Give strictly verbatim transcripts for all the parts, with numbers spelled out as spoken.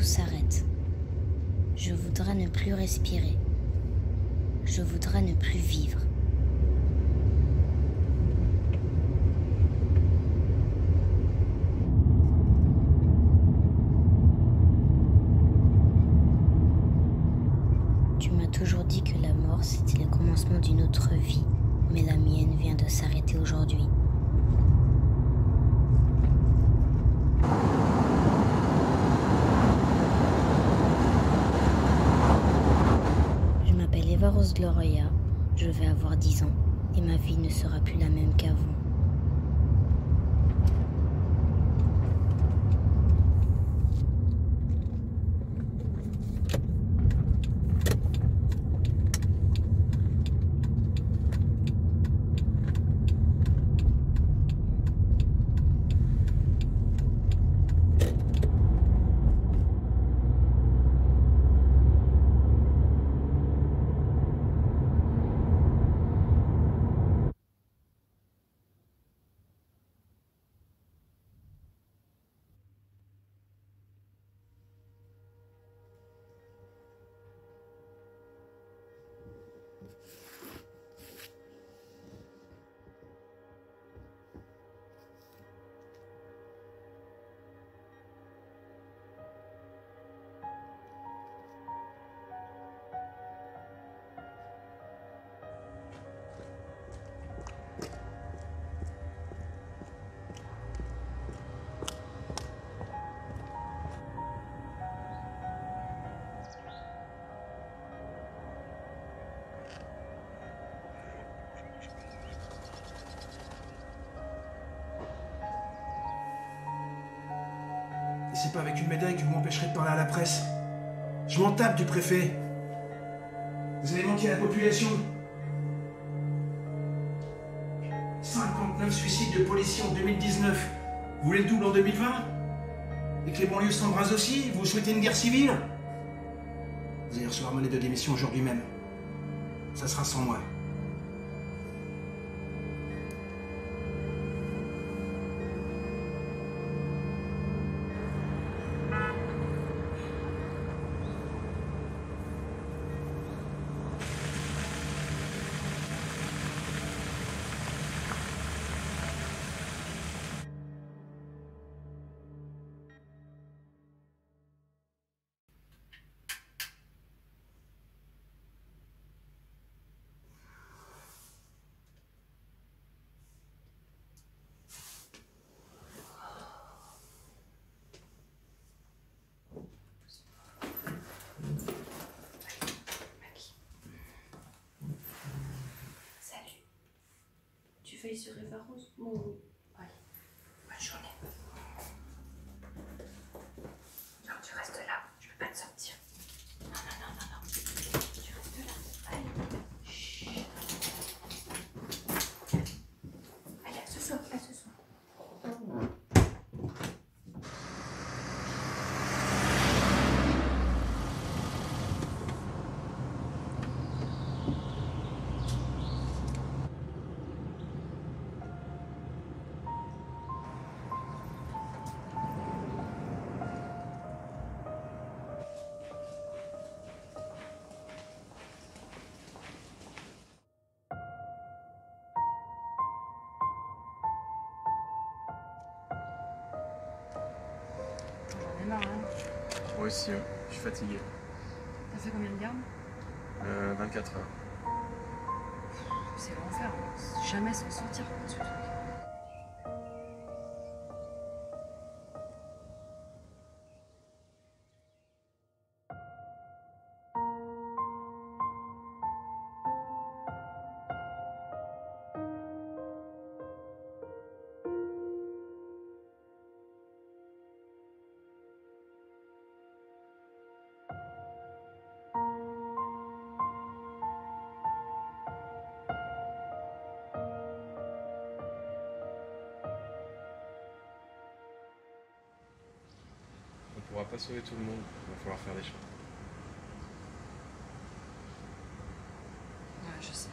s'arrête. Je voudrais ne plus respirer. Je voudrais ne plus vivre. Tu m'as toujours dit que la mort, c'était le commencement d'une autre vie, mais la mienne vient de s'arrêter aujourd'hui. Je m'appelle Eva Rose Gloria, je vais avoir dix ans, et ma vie ne sera plus la même qu'avant. Et c'est pas avec une médaille que vous m'empêcherez de parler à la presse. Je m'en tape du préfet. Vous avez menti à la population. cinquante-neuf suicides de policiers en deux mille dix-neuf. Vous voulez le double en deux mille vingt? Et que les banlieues s'embrasent aussi? Vous souhaitez une guerre civile? Vous allez recevoir mon lettre de démission aujourd'hui même. Ça sera sans moi. Tu fais sur Eva Rose? Bon, allez, bonne journée. Non, tu restes là, je peux pas te sortir. Non, non, non, non, non. Tu restes là. Allez. Chut. Allez, à ce soir, à ce soir. Marre, hein. Moi aussi, hein. Je suis fatigué. T'as fait combien de gardes? Euh, vingt-quatre heures. C'est l'enfer, on va jamais s'en sortir de ce truc. On pourra pas sauver tout le monde, il va falloir faire des choix. Ouais, je sais.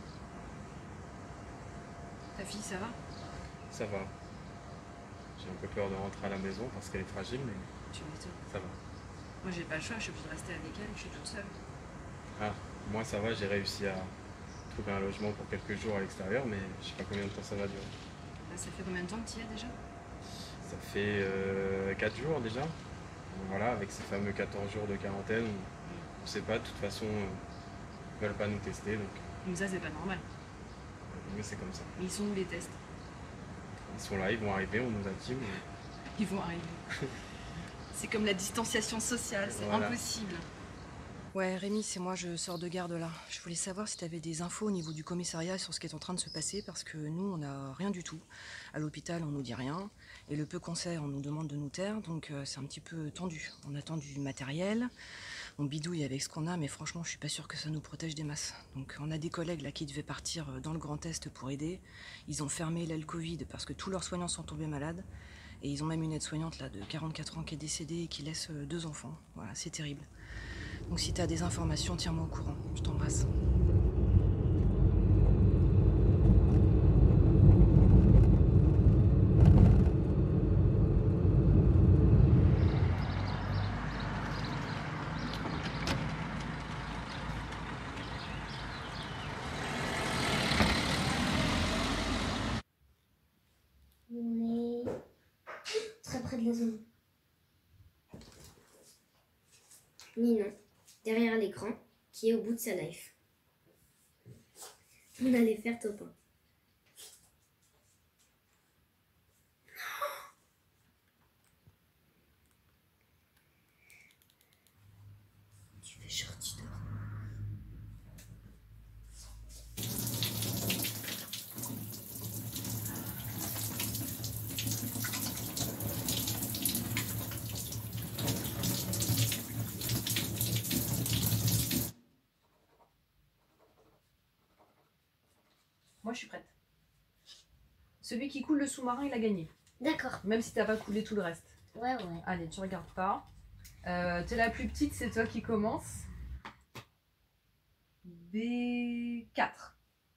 Ta fille, ça va? Ça va. J'ai un peu peur de rentrer à la maison parce qu'elle est fragile, mais Tu m'étonnes. ça va. Moi, j'ai pas le choix, je suis obligée de rester avec elle, je suis toute seule. Ah, moi ça va, j'ai réussi à trouver un logement pour quelques jours à l'extérieur, mais je sais pas combien de temps ça va durer. Là, ça fait combien de temps que tu y es déjà? Ça fait euh, quatre jours déjà. Donc voilà, avec ces fameux quatorze jours de quarantaine, on, on sait pas, de toute façon, euh, ils veulent pas nous tester, donc Mais ça, c'est pas normal. euh, mais c'est comme ça. Mais ils sont où les tests? Ils sont là, ils vont arriver, on nous a dit, mais Ils vont arriver. C'est comme la distanciation sociale, c'est Voilà. impossible. Ouais, Rémi, c'est moi, je sors de garde là. Je voulais savoir si tu avais des infos au niveau du commissariat sur ce qui est en train de se passer, parce que nous, on n'a rien du tout. À l'hôpital, on nous dit rien, et le peu qu'on sait, on nous demande de nous taire, donc euh, c'est un petit peu tendu. On attend du matériel, on bidouille avec ce qu'on a, mais franchement, je suis pas sûre que ça nous protège des masses. Donc on a des collègues là qui devaient partir dans le Grand Est pour aider. Ils ont fermé l'aile Covid parce que tous leurs soignants sont tombés malades. Et ils ont même une aide-soignante là de quarante-quatre ans qui est décédée et qui laisse deux enfants. Voilà, c'est terrible. Donc si t'as des informations, tiens-moi au courant. Je t'embrasse. On est très près de la zone. Ninon, derrière l'écran, qui est au bout de sa life. On allait faire top un. Tu fais short, tu dors. Moi, je suis prête. Celui qui coule le sous-marin, il a gagné. D'accord. Même si t'as pas coulé tout le reste. Ouais, ouais. Allez, tu regardes pas. Euh, T'es la plus petite, c'est toi qui commence. B quatre.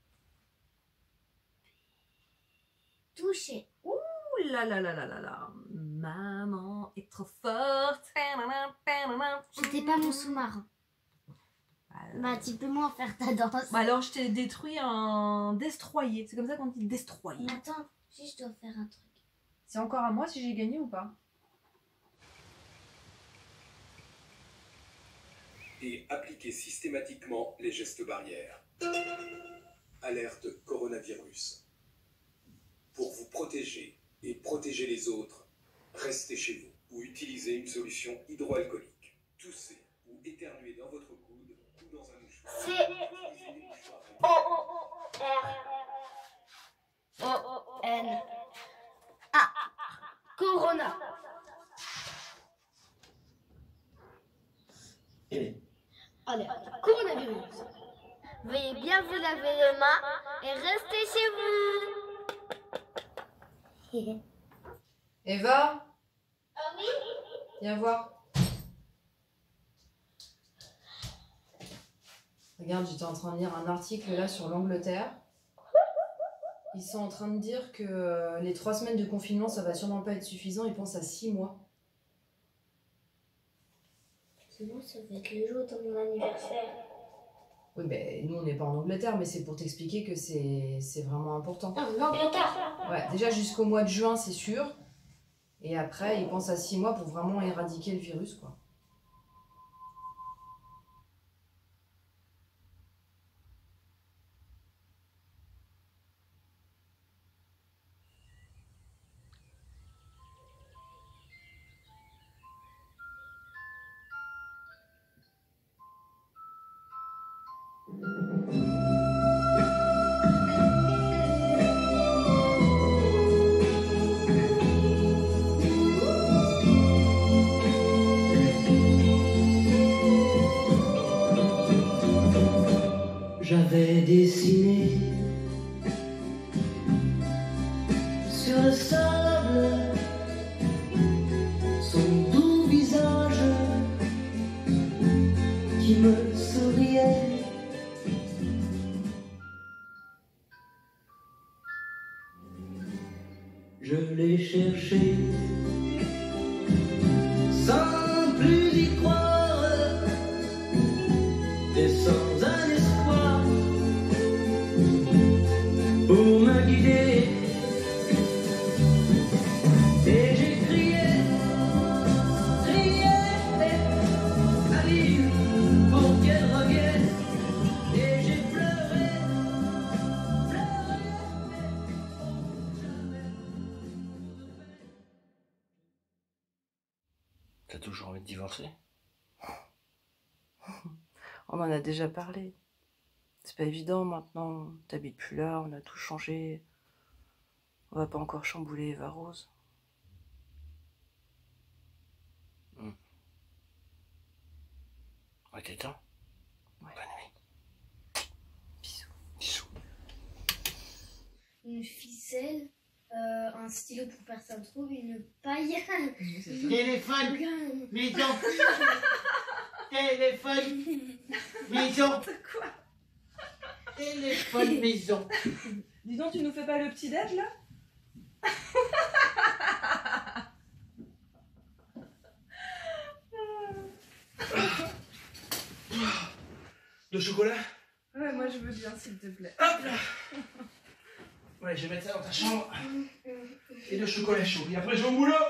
Touché. Ouh là là là là là là. Maman est trop forte. C'était pas mon sous-marin. Bah, tu peux m'en faire ta danse. Bah alors, je t'ai détruit un destroyer. C'est comme ça qu'on dit destroyer. Mais attends, si je dois faire un truc. C'est encore à moi si j'ai gagné ou pas? Et appliquez systématiquement les gestes barrières. Alerte coronavirus. Pour vous protéger et protéger les autres, restez chez vous ou utilisez une solution hydroalcoolique. Toussez ou éternuez dans votre coude ou dans un mouchoir. C'est Utilisez des mouchoirs O O R O N A Corona. Allez, coronavirus. Veuillez bien vous laver les mains et restez chez vous. Eva? Viens voir. Regarde, j'étais en train de lire un article là sur l'Angleterre. Ils sont en train de dire que euh, les trois semaines de confinement, ça va sûrement pas être suffisant. Ils pensent à six mois. C'est bon, ça va être le jour de mon anniversaire. Oui, ben nous on n'est pas en Angleterre, mais c'est pour t'expliquer que c'est c'est vraiment important. En Angleterre. Ouais, déjà jusqu'au mois de juin, c'est sûr. Et après, ils pensent à six mois pour vraiment éradiquer le virus, quoi. J'avais dessiné sur le sable son doux visage qui me souriait. Je l'ai cherché sans plus y croire. de divorcer? On en a déjà parlé. C'est pas évident maintenant, t'habites plus là, on a tout changé. On va pas encore chambouler Eva Rose. Mmh. Ouais, t'es temps. Ouais. Bonne nuit. Bisous. Bisous. Une ficelle, euh, un stylo pour faire ça trop, une paille. Téléphone, maison. Téléphone, maison. Quoi? Téléphone, maison. Dis donc, tu nous fais pas le petit-déj là? Le chocolat? Ouais, moi je veux bien, s'il te plaît. Hop là. Ouais, je vais mettre ça dans ta chambre. Et le chocolat chaud. Et après, je vais au boulot.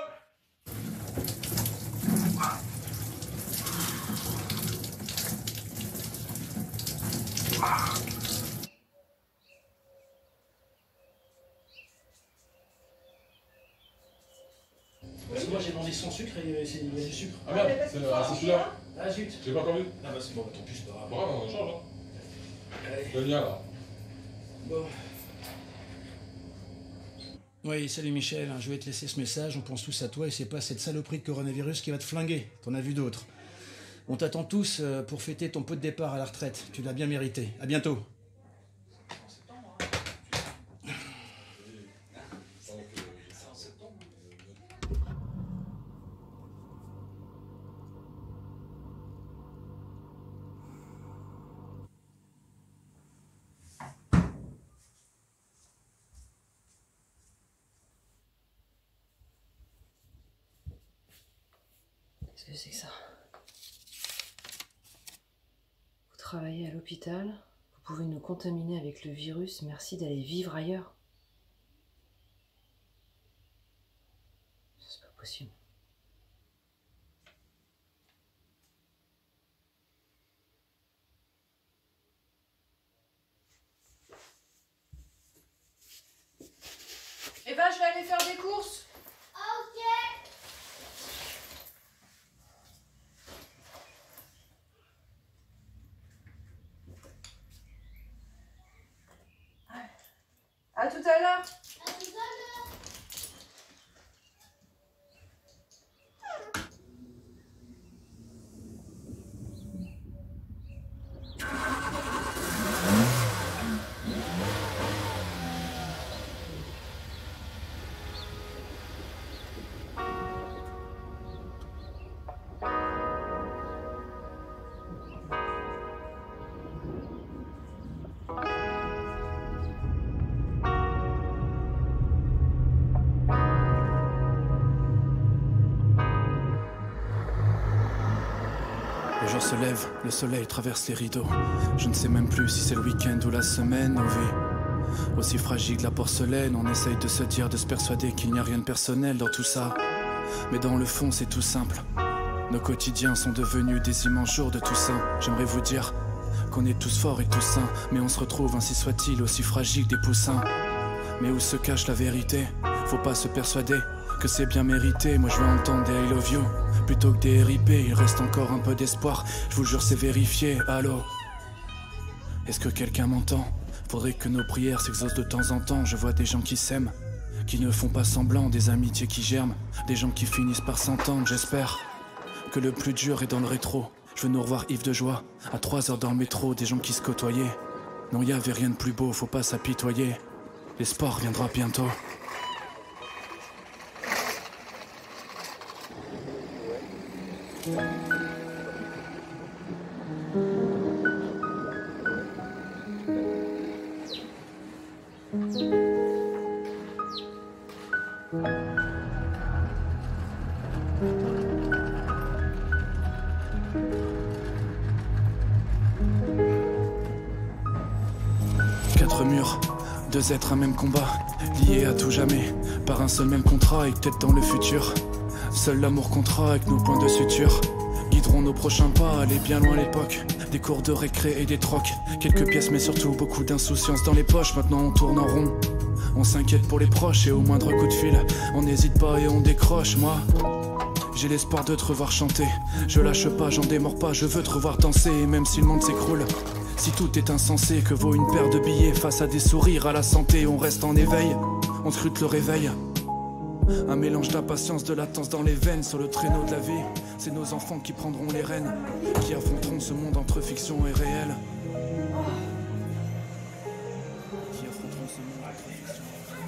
Parce que moi j'ai demandé sans sucre et c'est- il y a du sucre. Ah merde, c'est ah, c'est celui-là. Ah zut. J'ai pas encore vu. Ah bah c'est bon, bah tant pis, c'est pas grave. Bon, on change, hein. Allez. Le mien, là. Bon. Oui, salut Michel, je vais te laisser ce message, on pense tous à toi et c'est pas cette saloperie de coronavirus qui va te flinguer, t'en as vu d'autres. On t'attend tous euh, pour fêter ton pot de départ à la retraite, tu l'as bien mérité. À bientôt. Qu'est-ce que c'est que ça? Vous travaillez à l'hôpital, vous pouvez nous contaminer avec le virus, merci d'aller vivre ailleurs. C'est pas possible. Eh ben, je vais aller faire des courses. À tout à l'heure. Le jour se lève, le soleil traverse les rideaux. Je ne sais même plus si c'est le week-end ou la semaine. Nos vies, aussi fragiles que la porcelaine, on essaye de se dire, de se persuader qu'il n'y a rien de personnel dans tout ça. Mais dans le fond, c'est tout simple. Nos quotidiens sont devenus des immenses jours de Toussaint. J'aimerais vous dire qu'on est tous forts et tous sains, mais on se retrouve, ainsi soit-il, aussi fragiles que des poussins. Mais où se cache la vérité? Faut pas se persuader que c'est bien mérité. Moi je veux entendre des I love you plutôt que des R I P. Il reste encore un peu d'espoir, je vous jure c'est vérifié. Allô? Est-ce que quelqu'un m'entend? Faudrait que nos prières s'exaucent de temps en temps. Je vois des gens qui s'aiment, qui ne font pas semblant, des amitiés qui germent, des gens qui finissent par s'entendre. J'espère que le plus dur est dans le rétro. Je veux nous revoir ivres de joie, à trois heures dans le métro, des gens qui se côtoyaient. Non, y avait rien de plus beau, faut pas s'apitoyer. L'espoir viendra bientôt. Quatre murs, deux êtres, un même combat, liés à tout jamais, par un seul même contrat et peut-être dans le futur. Seul l'amour comptera avec nos points de suture, guideront nos prochains pas, aller bien loin à l'époque. Des cours de récré et des trocs, quelques pièces mais surtout beaucoup d'insouciance dans les poches. Maintenant on tourne en rond, on s'inquiète pour les proches et au moindre coup de fil, on n'hésite pas et on décroche. Moi, J'ai l'espoir de te revoir chanter. Je lâche pas, j'en démords pas, je veux te revoir danser. Et même si le monde s'écroule, si tout est insensé, que vaut une paire de billets face à des sourires à la santé? On reste en éveil, on scrute le réveil. Un mélange d'impatience, de latence dans les veines. Sur le traîneau de la vie, c'est nos enfants qui prendront les rênes, qui affronteront ce monde entre fiction et réel. Qui affronteront ce monde entre fiction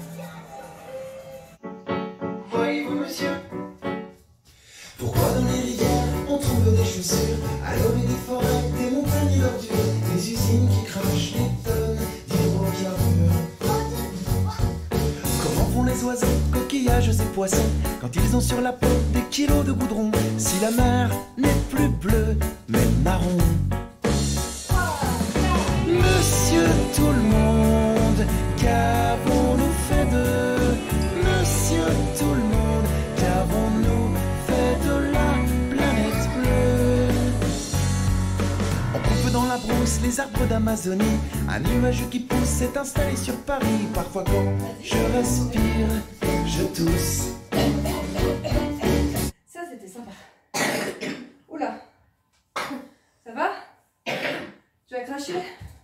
et réel. Voyez-vous, monsieur, pourquoi dans les rivières on trouve des chaussures, à l'homme et des forêts, des montagnes d'ordures, des usines qui crachent des tonnes d'hydrocarbures? Comment font les oiseaux, coquillages et poissons quand ils ont sur la peau des kilos de goudron, si la mer n'est plus bleue mais marron? Monsieur tout le monde, qu'avons-nous fait de Monsieur tout le monde, qu'avons-nous fait de la planète bleue? On coupe dans la brousse les arbres d'Amazonie, un nuage qui pousse s'est installé sur Paris. Parfois quand je respire, je tousse. Ça, c'était sympa. Oula. Ça va? Tu as craché?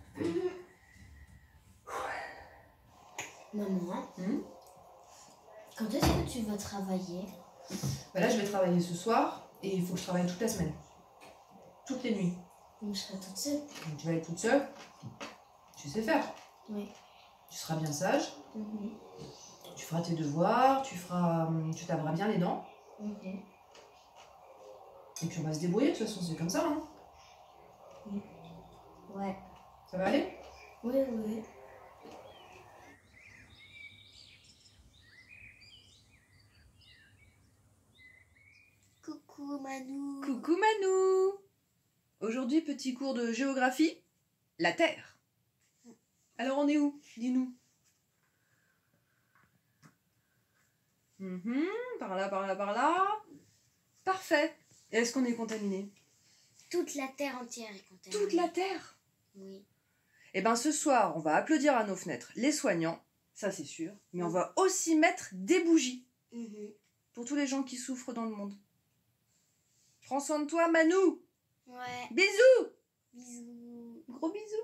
Maman, hmm quand est-ce que tu vas travailler? Bah là, je vais travailler ce soir et il faut que je travaille toute la semaine. Toutes les nuits. Je serai toute seule. Donc, tu vas être toute seule. Tu sais faire. Oui. Tu seras bien sage. Mhm. Tu feras tes devoirs. Tu feras, tu laveras bien les dents. Mhm. Et puis on va se débrouiller. De toute façon, c'est comme ça. Hein. Ouais. Ça va aller? Oui, oui. Coucou Manou. Coucou Manou. Aujourd'hui, petit cours de géographie. La Terre. Alors, on est où? Dis-nous. Mhm, par là, par là, par là. Parfait. Et est-ce qu'on est contaminé? Toute la Terre entière est contaminée. Toute la Terre? Oui. Eh bien, ce soir, on va applaudir à nos fenêtres les soignants. Ça, c'est sûr. Mais on va aussi mettre des bougies. Mhm. Pour tous les gens qui souffrent dans le monde. Prends soin de toi, Manou. Ouais. Bisous. Bisous. Gros bisous.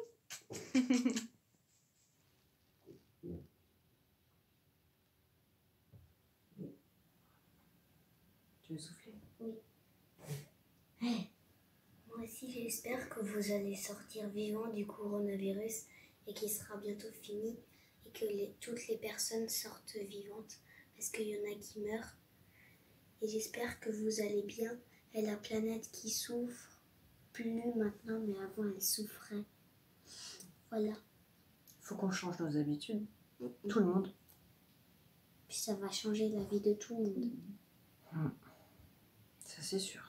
Tu veux souffler? Oui. Hey. Moi aussi, j'espère que vous allez sortir vivant du coronavirus et qu'il sera bientôt fini et que les, toutes les personnes sortent vivantes parce qu'il y en a qui meurent. Et j'espère que vous allez bien et la planète qui souffre plus maintenant, mais avant elle souffrait. Voilà. Faut qu'on change nos habitudes. Mm-hmm. Tout le monde. Puis ça va changer la vie de tout le monde. Mm. Ça, c'est sûr.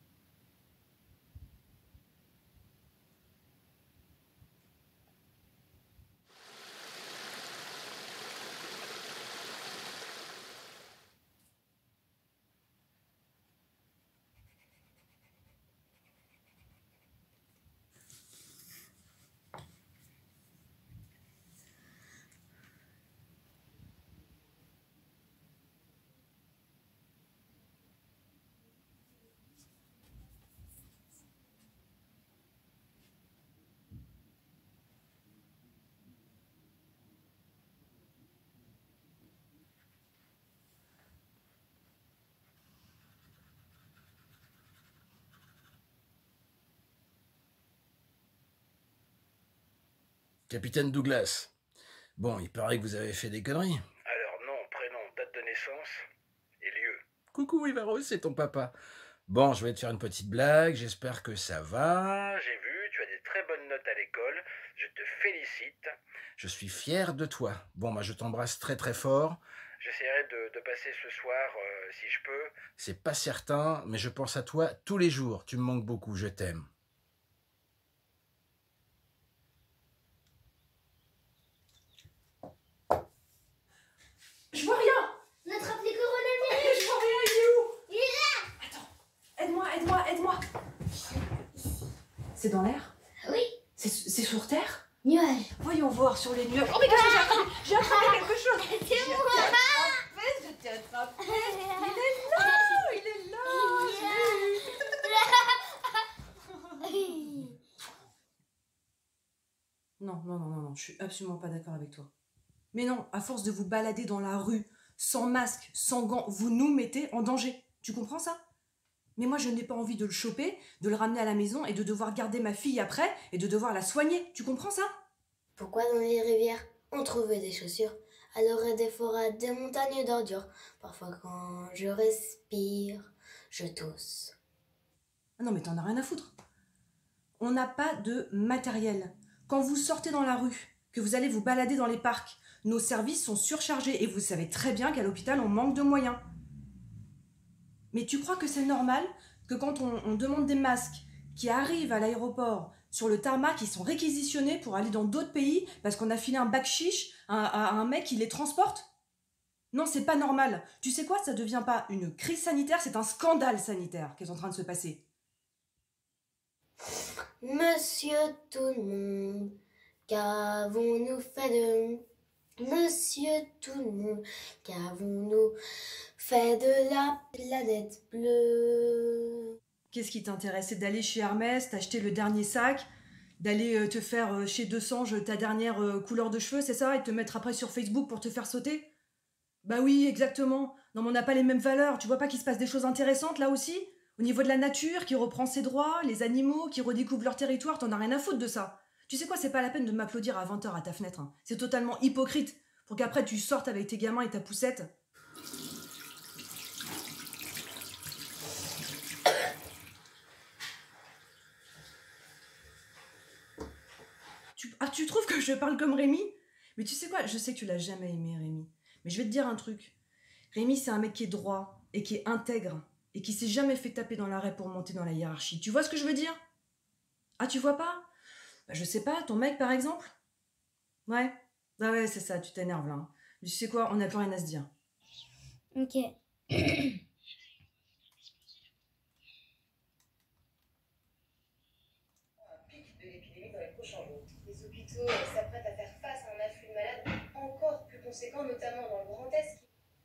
Capitaine Douglas. Bon, il paraît que vous avez fait des conneries. Alors nom, prénom, date de naissance et lieu. Coucou Ivaros, c'est ton papa. Bon, je vais te faire une petite blague, j'espère que ça va. J'ai vu, tu as des très bonnes notes à l'école, je te félicite. Je suis fier de toi. Bon, bah je t'embrasse très très fort. J'essaierai de, de passer ce soir, euh, si je peux. C'est pas certain, mais je pense à toi tous les jours. Tu me manques beaucoup, je t'aime. Je vois rien. On attrape les coronavirus. Je vois rien, il est où? Il est là. Attends, aide-moi, aide-moi, aide-moi. C'est dans l'air? Oui. C'est sur terre? Nuage. Voyons voir sur les nuages. Oh mais qu'est-ce que j'ai attrapé? J'ai attrapé quelque chose. C'est moi. Je t'ai attrapé. Il est là, il est là. Non, non, non, non, non, je suis absolument pas d'accord avec toi. Mais non, à force de vous balader dans la rue, sans masque, sans gants, vous nous mettez en danger. Tu comprends ça? Mais moi, je n'ai pas envie de le choper, de le ramener à la maison et de devoir garder ma fille après et de devoir la soigner. Tu comprends ça? Pourquoi dans les rivières, on trouvait des chaussures, alors des forêts, des montagnes d'ordures? Parfois quand je respire, je tousse. Ah non, mais t'en as rien à foutre. On n'a pas de matériel. Quand vous sortez dans la rue, que vous allez vous balader dans les parcs, nos services sont surchargés et vous savez très bien qu'à l'hôpital, on manque de moyens. Mais tu crois que c'est normal que quand on, on demande des masques qui arrivent à l'aéroport, sur le tarmac, ils sont réquisitionnés pour aller dans d'autres pays parce qu'on a filé un bac chiche à, à un mec qui les transporte? Non, c'est pas normal. Tu sais quoi, ça devient pas une crise sanitaire, c'est un scandale sanitaire qui est en train de se passer. Monsieur tout le monde, qu'avons-nous fait de... Monsieur tout le monde, qu'avons-nous fait de la planète bleue? Qu'est-ce qui t'intéresse? C'est d'aller chez Hermès, t'acheter le dernier sac, d'aller te faire chez Desange ta dernière couleur de cheveux, c'est ça? Et te mettre après sur Facebook pour te faire sauter? Bah oui, exactement. Non, mais on n'a pas les mêmes valeurs. Tu vois pas qu'il se passe des choses intéressantes là aussi? Au niveau de la nature qui reprend ses droits, les animaux qui redécouvrent leur territoire, t'en as rien à foutre de ça. Tu sais quoi, c'est pas la peine de m'applaudir à vingt heures à ta fenêtre. Hein. C'est totalement hypocrite pour qu'après tu sortes avec tes gamins et ta poussette. Tu... Ah, tu trouves que je parle comme Rémi? Mais tu sais quoi, je sais que tu l'as jamais aimé, Rémi. Mais je vais te dire un truc. Rémi, c'est un mec qui est droit et qui est intègre et qui s'est jamais fait taper dans l'arrêt pour monter dans la hiérarchie. Tu vois ce que je veux dire? Ah, tu vois pas? Bah, je sais pas, ton mec par exemple? Ouais. Ah ouais, c'est ça, tu t'énerves là. Mais tu sais quoi, on n'a plus rien à se dire. Ok. Les hôpitaux s'apprêtent à faire face à un afflux de malades encore plus conséquent, notamment dans le Grand Est.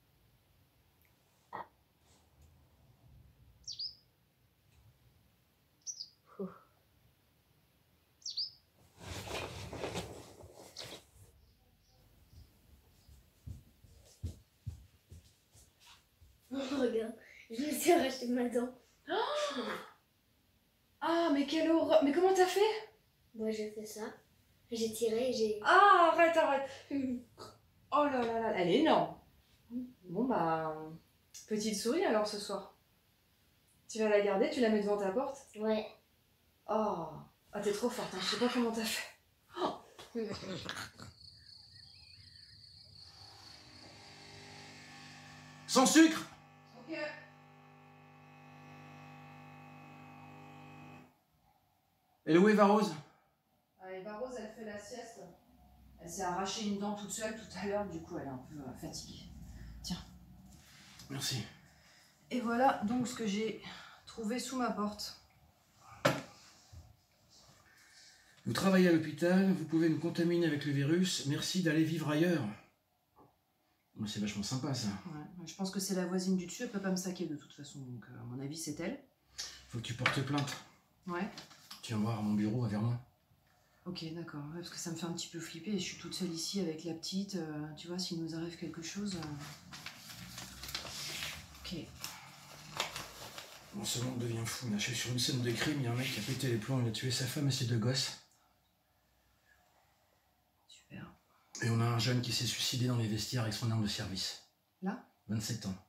Oh, regarde, je me suis arraché ma dent. Oh ah, mais quelle horreur! Mais comment t'as fait? Moi, j'ai fait ça. J'ai tiré et j'ai... Ah, arrête, arrête! Oh là là là, elle est énorme! Bon bah, petite souris alors ce soir. Tu vas la garder, tu la mets devant ta porte? Ouais. Oh, ah, t'es trop forte, hein. Je sais pas comment t'as fait. Oh. Sans sucre! Ok. Et où est Eva Rose? Ah, Eva Rose, elle fait la sieste. Elle s'est arrachée une dent toute seule tout à l'heure, du coup elle est un peu euh, fatiguée. Tiens. Merci. Et voilà donc ce que j'ai trouvé sous ma porte. Vous travaillez à l'hôpital, vous pouvez nous contaminer avec le virus, merci d'aller vivre ailleurs. C'est vachement sympa ça. Ouais, je pense que c'est la voisine du dessus, elle peut pas me saquer de toute façon, donc à mon avis c'est elle. Faut que tu portes plainte. Ouais. Tu viens voir à mon bureau à Vermont. Ok, d'accord, ouais, parce que ça me fait un petit peu flipper et je suis toute seule ici avec la petite, euh, tu vois, s'il nous arrive quelque chose... Euh... Ok. Bon, ce monde devient fou, là. Je suis sur une scène de crime, il y a un mec qui a pété les plombs, il a tué sa femme et ses deux gosses. Super. Et on a un jeune qui s'est suicidé dans les vestiaires avec son arme de service. Là? vingt-sept ans.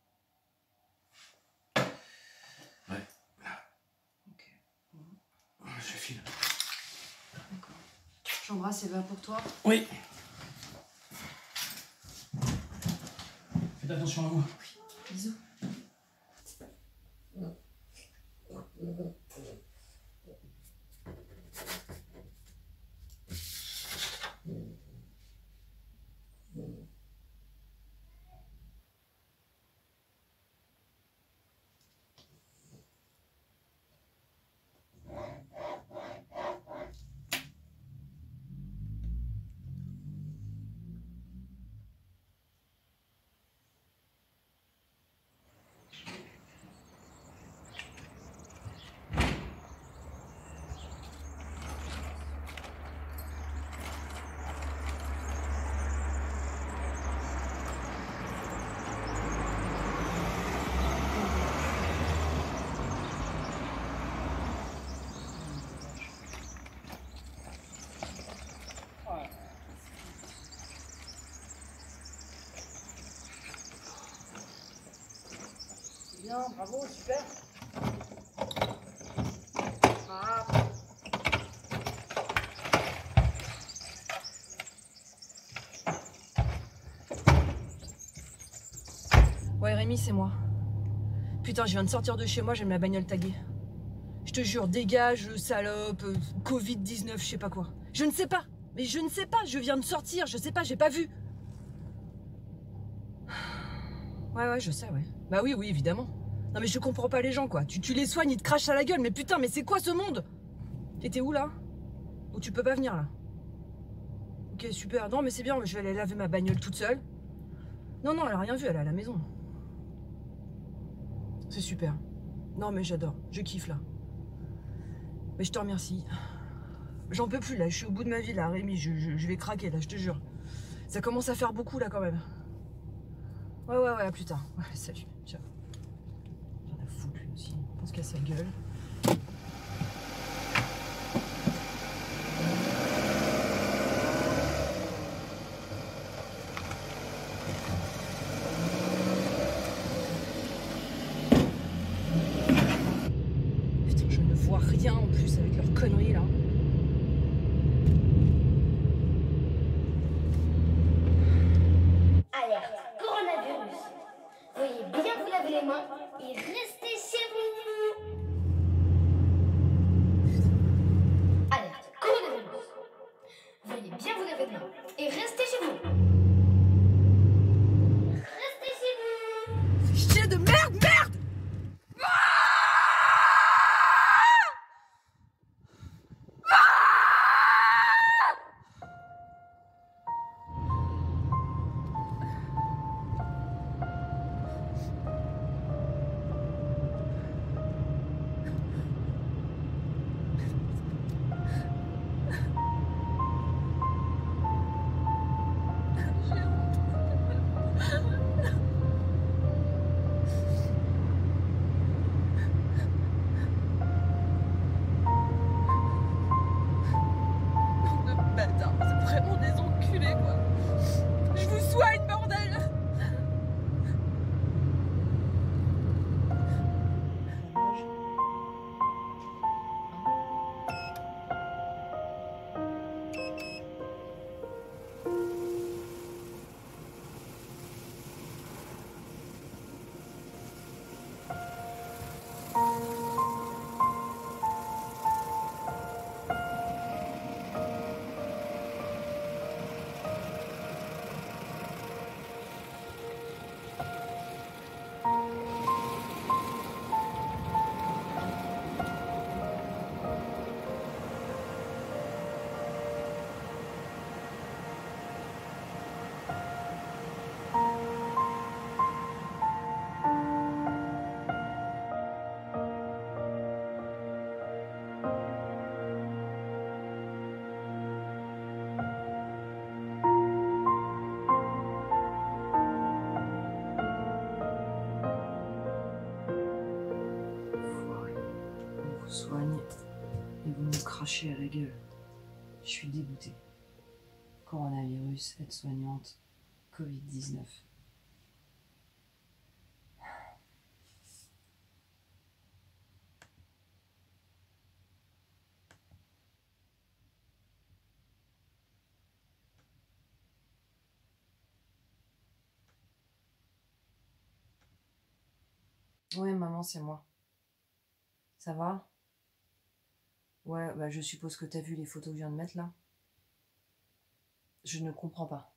Ouais, là. Ok. Bon. Je file. D'accord. J'embrasse Eva pour toi. Oui. Faites attention à vous. Oui. Bisous. Bien, bravo, super. Ah. Ouais, Rémi, c'est moi. Putain, je viens de sortir de chez moi, j'ai ma bagnole taguée. Je te jure, dégage, salope, euh, covid dix-neuf, je sais pas quoi. Je ne sais pas, mais je ne sais pas, je viens de sortir, je sais pas, j'ai pas vu. Ouais, ouais, je sais, ouais. Bah oui, oui, évidemment. Non mais je comprends pas les gens, quoi. Tu, tu les soignes, ils te crachent à la gueule, mais putain, mais c'est quoi ce monde? Et t'es où, là? Ou tu peux pas venir, là? Ok, super. Non, mais c'est bien, je vais aller laver ma bagnole toute seule. Non, non, elle a rien vu, elle est à la maison. C'est super. Non, mais j'adore, je kiffe, là. Mais je te remercie. J'en peux plus, là, je suis au bout de ma vie, là, Rémi, je, je, je vais craquer, là, je te jure. Ça commence à faire beaucoup, là, quand même. Ouais, ouais, ouais, à plus tard. Ouais, salut, ciao. J'en ai foutu, lui aussi, on pense qu'à sa gueule. Putain, je ne vois rien, en plus, avec leurs conneries, là. Veuillez bien vous laver les mains et restez chez vous. Alerte, coronavirus. Veuillez bien vous laver les mains et restez chez vous. Restez chez vous. Fais chier de merde, merde. Bâtard, c'est vraiment des enculés, quoi. Je vous soigne, bordel. Soigne et vous me crachez à la gueule. Je suis dégoûtée. Coronavirus, aide-soignante, covid dix-neuf. Ouais, maman, c'est moi. Ça va? Ouais, bah je suppose que t'as vu les photos que je viens de mettre là. Je ne comprends pas.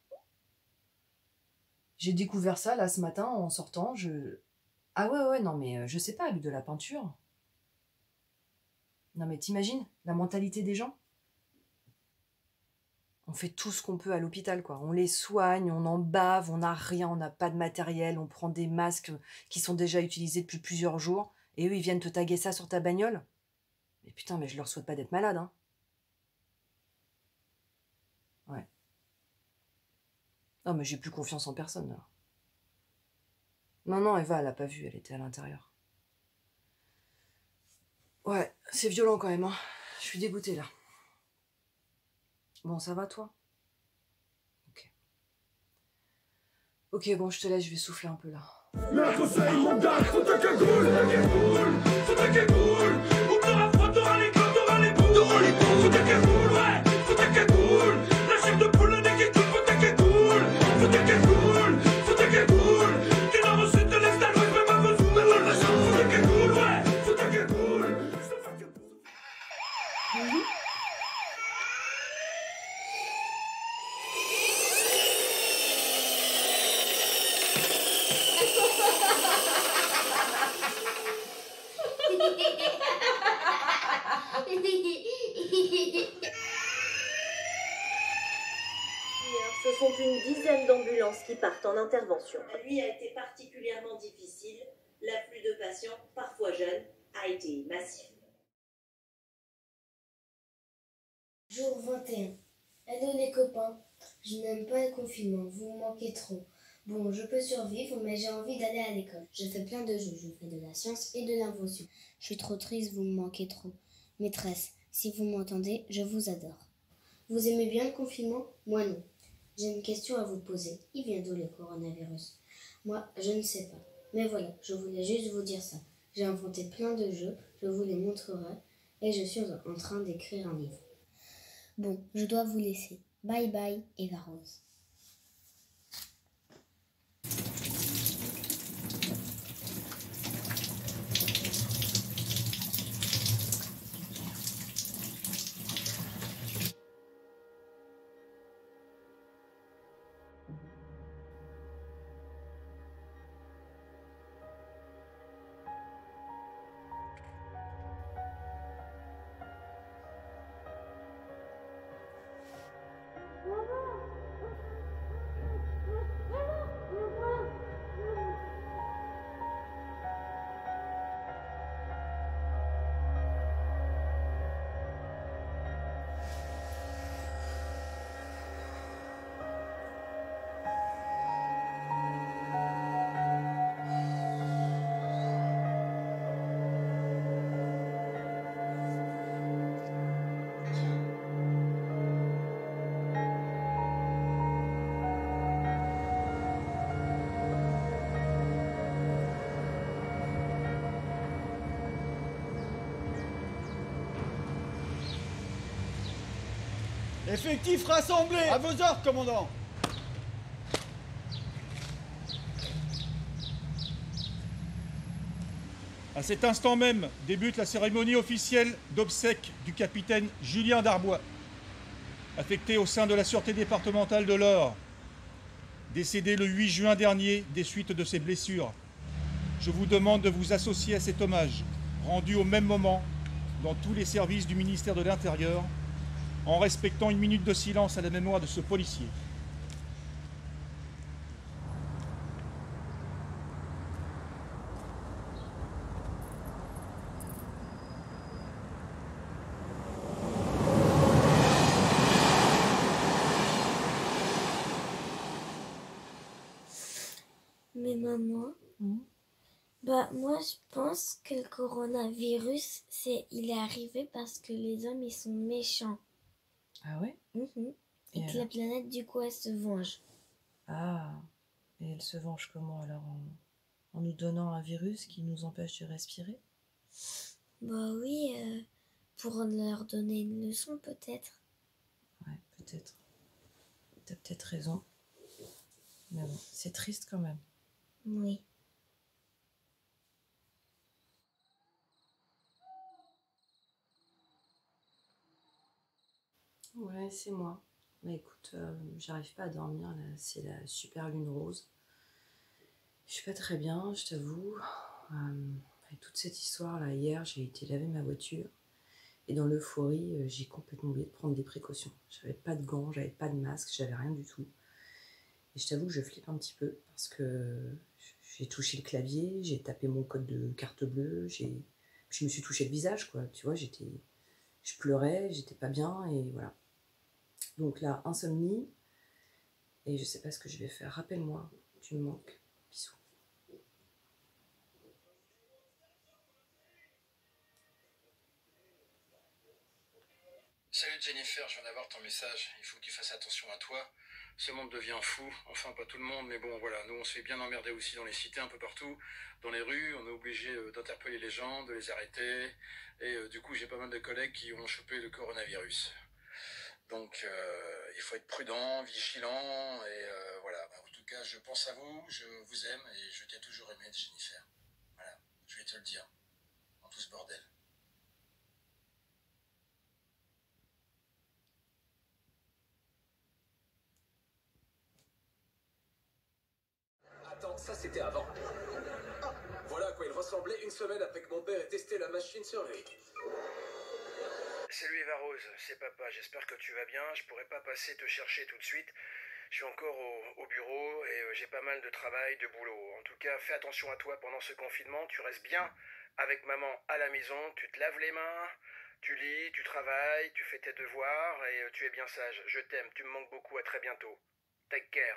J'ai découvert ça là ce matin en sortant, je... Ah ouais, ouais, non mais je sais pas, avec de la peinture. Non mais t'imagines la mentalité des gens? On fait tout ce qu'on peut à l'hôpital, quoi. On les soigne, on en bave, on n'a rien, on n'a pas de matériel, on prend des masques qui sont déjà utilisés depuis plusieurs jours, et eux, ils viennent te taguer ça sur ta bagnole. Mais putain, mais je leur souhaite pas d'être malade, hein. Ouais. Non, mais j'ai plus confiance en personne, là. Non, non, Eva, elle a pas vu, elle était à l'intérieur. Ouais, c'est violent quand même, hein. Je suis dégoûtée, là. Bon, ça va, toi? Ok. Ok, bon, je te laisse, je vais souffler un peu, là. Mais un conseil, mon gars, faut ta cagoule, faut ta cagoule, faut ta cagoule. Ou t'auras froid, t'auras les gants, t'auras les boules, t'auras les boules. Faut ta cagoule, ouais, faut ta cagoule. La chair de poule, le nez qui coule, faut ta cagoule, faut ta cagoule, faut ta cagoule. T'es dans le sud de l'Est, t'as l'ouest, même à Vesoul, même à la chambre. Faut ta cagoule, ouais, faut ta cagoule. Ce sont une dizaine d'ambulances qui partent en intervention. La nuit a été particulièrement difficile. L'afflux de patients, parfois jeunes, a été massif. Jour vingt et un. Hello les copains. Je n'aime pas le confinement, vous me manquez trop. Bon, je peux survivre, mais j'ai envie d'aller à l'école. Je fais plein de jeux, je fais de la science et de l'invention. Je suis trop triste, vous me manquez trop. Maîtresse, si vous m'entendez, je vous adore. Vous aimez bien le confinement? Moi non. J'ai une question à vous poser. Il vient d'où le coronavirus? Moi, je ne sais pas. Mais voilà, je voulais juste vous dire ça. J'ai inventé plein de jeux, je vous les montrerai, et je suis en train d'écrire un livre. Bon, je dois vous laisser. Bye bye, Eva Rose. Effectifs rassemblés! À vos ordres, commandant! À cet instant même débute la cérémonie officielle d'obsèques du capitaine Julien Darbois, affecté au sein de la Sûreté départementale de l'Eure, décédé le huit juin dernier des suites de ses blessures. Je vous demande de vous associer à cet hommage, rendu au même moment dans tous les services du ministère de l'Intérieur, en respectant une minute de silence à la mémoire de ce policier. Mais maman, mmh. bah moi je pense que le coronavirus, c'est il est arrivé parce que les hommes ils sont méchants. Ah ouais? Mmh. Et, et que la planète du coup elle se venge. Ah, et elle se venge comment alors? En, en nous donnant un virus qui nous empêche de respirer? Bah oui, euh, pour leur donner une leçon peut-être. Ouais, peut-être. T'as peut-être raison. Mais bon, c'est triste quand même. Oui. Ouais, c'est moi. Bah écoute, euh, j'arrive pas à dormir, là, c'est la super lune rose. Je suis pas très bien, je t'avoue. Euh, avec toute cette histoire là, hier, j'ai été laver ma voiture. Et dans l'euphorie, euh, j'ai complètement oublié de prendre des précautions. J'avais pas de gants, j'avais pas de masque, j'avais rien du tout. Et je t'avoue que je flippe un petit peu parce que j'ai touché le clavier, j'ai tapé mon code de carte bleue, j'ai... je me suis touché le visage, quoi. Tu vois, j'étais... je pleurais, j'étais pas bien et voilà. Donc là, insomnie, et je sais pas ce que je vais faire. Rappelle-moi, tu me manques. Bisous. Salut Jennifer, je viens d'avoir ton message. Il faut que tu fasses attention à toi. Ce monde devient fou, enfin pas tout le monde, mais bon voilà, nous on se fait bien emmerder aussi dans les cités, un peu partout, dans les rues, on est obligé euh, d'interpeller les gens, de les arrêter, et euh, du coup j'ai pas mal de collègues qui ont chopé le coronavirus. Donc euh, il faut être prudent, vigilant, et euh, voilà, en tout cas je pense à vous, je vous aime, et je t'ai toujours aimé, Jennifer. Voilà, je vais te le dire, dans tout ce bordel. Attends, ça c'était avant. Voilà à quoi il ressemblait une semaine après que mon père ait testé la machine sur lui. Salut Eva Rose, c'est papa, j'espère que tu vas bien. Je pourrais pas passer te chercher tout de suite. Je suis encore au, au bureau et euh, j'ai pas mal de travail, de boulot. En tout cas, fais attention à toi pendant ce confinement. Tu restes bien avec maman à la maison. Tu te laves les mains, tu lis, tu travailles, tu fais tes devoirs et euh, tu es bien sage. Je t'aime, tu me manques beaucoup. À très bientôt. Take care.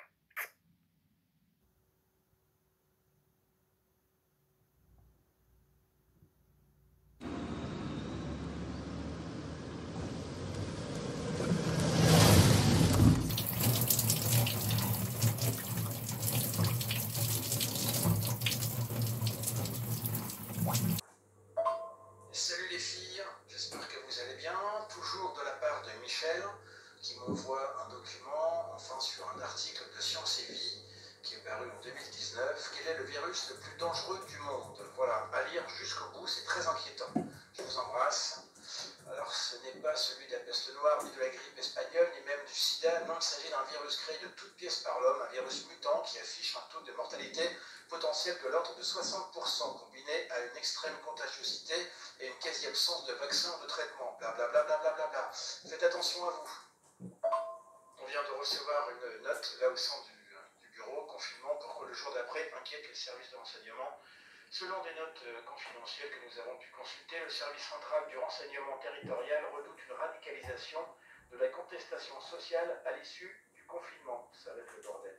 Salut les filles, j'espère que vous allez bien. Toujours de la part de Michel, qui m'envoie un document, enfin sur un article de Science et Vie, qui est paru en deux mille dix-neuf. Quel est le virus le plus dangereux du monde? Voilà, à lire jusqu'au bout, c'est très inquiétant. Je vous embrasse. Alors ce n'est pas celui de la peste noire, ni de la grippe espagnole, ni même du sida. Non, il s'agit d'un virus créé de toutes pièces par l'homme, un virus mutant qui affiche un taux de mortalité potentiel de l'ordre de soixante pour cent, combiné à une extrême contagiosité et une quasi-absence de vaccin ou de traitement. Blablabla. Bla, bla, bla, bla. Faites attention à vous. On vient de recevoir une note, là au sein du, du bureau, confinement, pour que le jour d'après inquiète les services de renseignement. Selon des notes euh, confidentielles que nous avons pu consulter, le service central du renseignement territorial redoute une radicalisation de la contestation sociale à l'issue du confinement. Ça va être le bordel.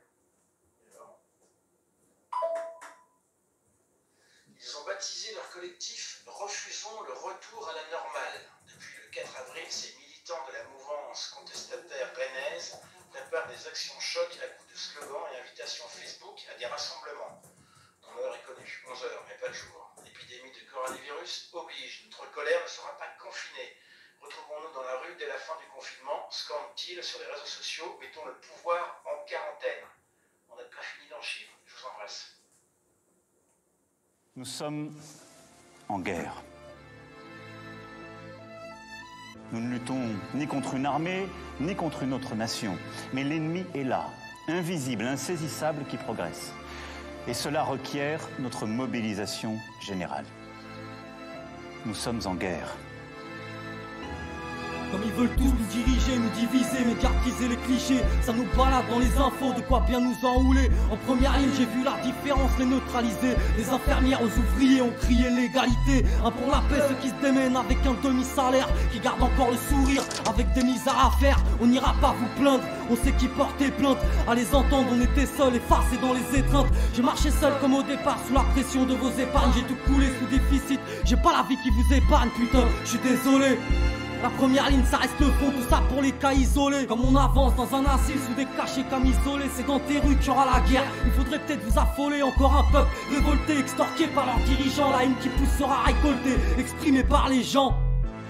Ils ont baptisé leur collectif « Refusons le retour à la normale ». Depuis le quatre avril, ces militants de la mouvance contestataire rennaise préparent des actions choc à coups de slogans et invitations Facebook à des rassemblements. Dont l'heure est connue, onze heures, mais pas le jour. L'épidémie de coronavirus oblige. Notre colère ne sera pas confinée. Retrouvons-nous dans la rue dès la fin du confinement, scandent-ils sur les réseaux sociaux, mettons le pouvoir en quarantaine. On n'a pas fini d'en chiffre. Je vous embrasse. Nous sommes en guerre. Nous ne luttons ni contre une armée, ni contre une autre nation. Mais l'ennemi est là, invisible, insaisissable, qui progresse. Et cela requiert notre mobilisation générale. Nous sommes en guerre. Comme ils veulent tous nous diriger, nous diviser, médiatiser les clichés. Ça nous balade dans les infos, de quoi bien nous enrouler. En première ligne, j'ai vu la différence, les neutraliser. Les infirmières aux ouvriers ont crié l'égalité. Un pour la paix, ceux qui se démènent avec un demi-salaire, qui gardent encore le sourire, avec des misérables à faire. On n'ira pas vous plaindre, on sait qui portait plainte. À les entendre, on était seuls, effacés dans les étreintes. J'ai marché seul comme au départ, sous la pression de vos épargnes. J'ai tout coulé sous déficit, j'ai pas la vie qui vous épargne, putain, je suis désolé. La première ligne, ça reste le fond, tout ça pour les cas isolés. Comme on avance dans un asile sous des cachets camisolés, c'est dans tes rues qu'il y aura la guerre. Il faudrait peut-être vous affoler, encore un peuple révolté, extorqué par leurs dirigeants. La haine qui pousse sera récoltée, exprimée par les gens.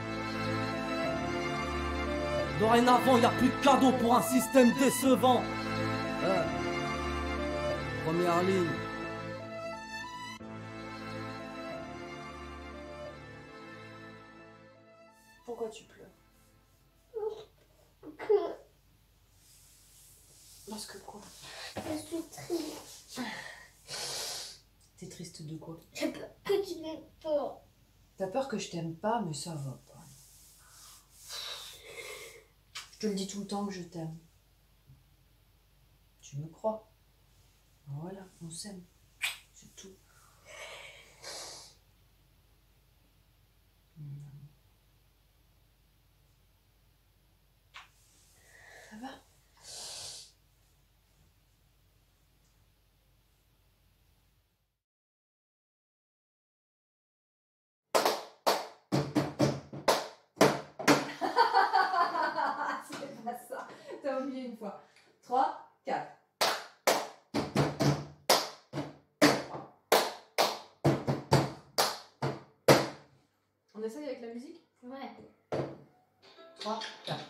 Dorénavant, il n'y a plus de cadeaux pour un système décevant. Euh. Première ligne. Pourquoi tu pleures? Parce que quoi? Je suis triste. T'es triste de quoi? J'ai peur que tu m'aimes pas. T'as peur que je t'aime pas, mais ça va pas. Je te le dis tout le temps que je t'aime. Tu me crois? Voilà, on s'aime. C'est tout. Ça va? C'est pas ça. T'as oublié une fois. trois, Ouais. trois, quatre.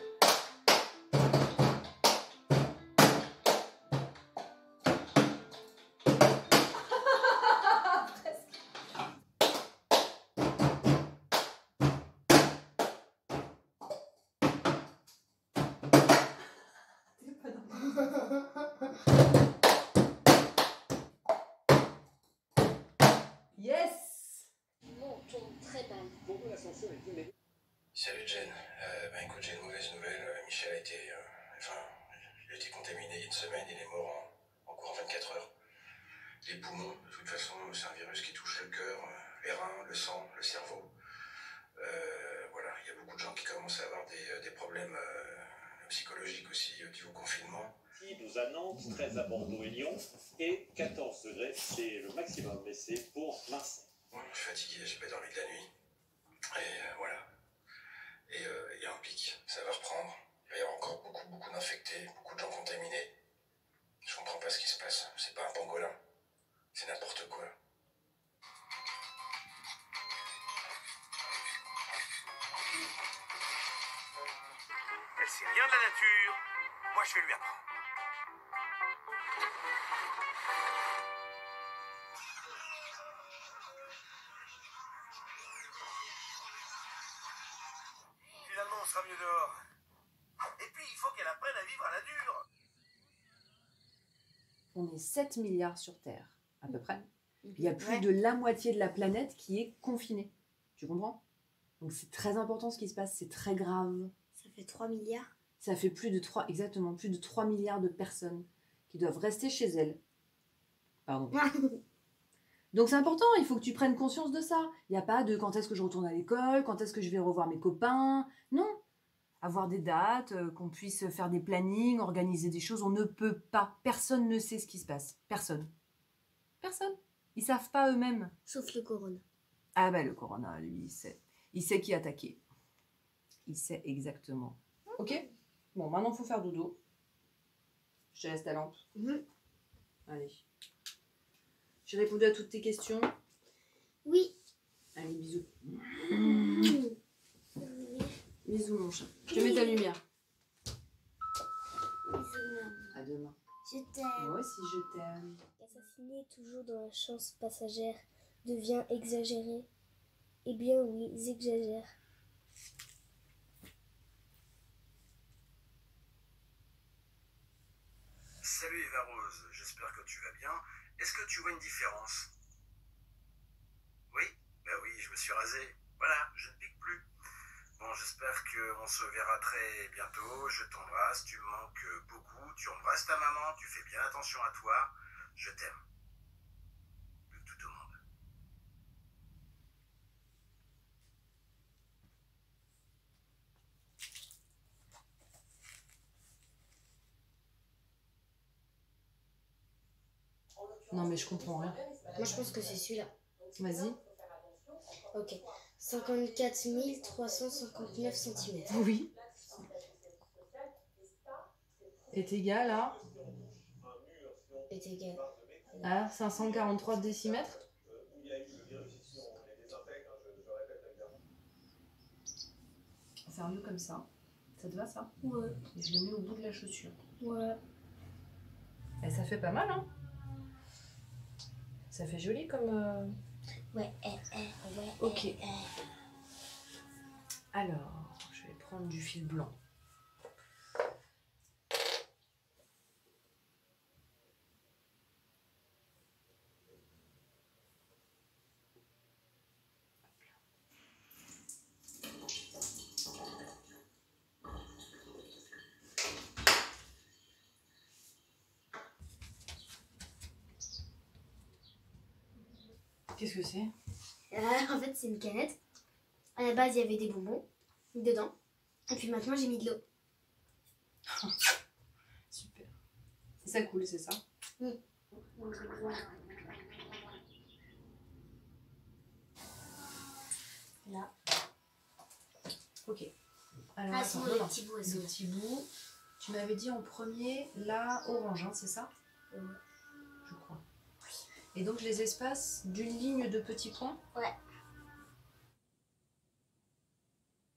Yes! Non, on tombe très mal. Salut Jen, euh, ben écoute, j'ai une mauvaise nouvelle. Euh, Michel a été, euh, enfin, il a été contaminé il y a une semaine, il est mort en, en cours vingt-quatre heures. Les poumons, de toute façon, c'est un virus qui touche le cœur, euh, les reins, le sang, le cerveau. Euh, voilà, il y a beaucoup de gens qui commencent à avoir des, des problèmes euh, psychologiques aussi euh, dus au confinement. douze à Nantes, treize à Bordeaux et Lyon, et quatorze degrés, c'est le maximum, mais c'est pour Marseille. Bon, je suis fatigué, j'ai pas dormi de la nuit. Et euh, voilà. Et euh, il y a un pic, ça va reprendre. Il va y avoir encore beaucoup, beaucoup d'infectés, beaucoup de gens contaminés. Je comprends pas ce qui se passe. C'est pas un pangolin. C'est n'importe quoi. Elle sait rien de la nature. Moi, je vais lui apprendre. Finalement, on sera mieux dehors. Et puis, il faut qu'elle apprenne à vivre à la dure. On est sept milliards sur Terre, à peu près. Il y a plus de la moitié de la planète qui est confinée. Tu comprends? Donc c'est très important ce qui se passe, c'est très grave. Ça fait trois milliards. Ça fait plus de trois, exactement, plus de trois milliards de personnes qui doivent rester chez elles. Pardon. Donc c'est important, il faut que tu prennes conscience de ça. Il n'y a pas de quand est-ce que je retourne à l'école, quand est-ce que je vais revoir mes copains. Non. Avoir des dates, euh, qu'on puisse faire des plannings, organiser des choses, on ne peut pas. Personne ne sait ce qui se passe. Personne. Personne. Ils savent pas eux-mêmes. Sauf le corona. Ah bah le corona, lui, il sait. Il sait qui attaquer. Il sait exactement. Ok. Bon, maintenant, il faut faire dodo. Je te laisse ta lampe. Mmh. Allez. J'ai répondu à toutes tes questions. Oui. Allez, bisous. Mmh. Bisous, mon chat. Je te mets ta lumière. Bisous, maman. À demain. Je t'aime. Moi aussi, je t'aime. Assassiner toujours dans la chance passagère devient exagéré. Eh bien oui, ils exagèrent. Salut Eva Rose, j'espère que tu vas bien. Est-ce que tu vois une différence? Oui? Ben oui, je me suis rasé. Voilà, je ne pique plus. Bon, j'espère qu'on se verra très bientôt. Je t'embrasse, tu me manques beaucoup. Tu embrasses ta maman, tu fais bien attention à toi. Je t'aime. De tout au monde. Non, mais je comprends rien. Moi, je pense que c'est celui-là. Vas-y. Ok. cinquante-quatre mille trois cent cinquante-neuf centimètres. Oui. Est égal à Est égal à cinq cent quarante-trois décimètres. On va faire mieux comme ça. Ça te va, ça? Ouais. Et je le mets au bout de la chaussure. Ouais. Et ça fait pas mal, hein? Ça fait joli comme... Euh... Ouais, eh, eh, ouais. Ok. Eh, eh. Alors, je vais prendre du fil blanc. Qu'est-ce que c'est? Euh, en fait, c'est une canette. À la base, il y avait des bonbons dedans. Et puis maintenant, j'ai mis de l'eau. Super. C'est ça cool, c'est ça? Mm. Là. Ok. Alors, Ah, attends, sinon, non, les non. petits bouts, elles Les sont là. petits bouts. Tu m'avais dit en premier, là, orange, hein, c'est ça? Ouais. Je crois. Et donc, je les espace d'une ligne de petits points? Ouais.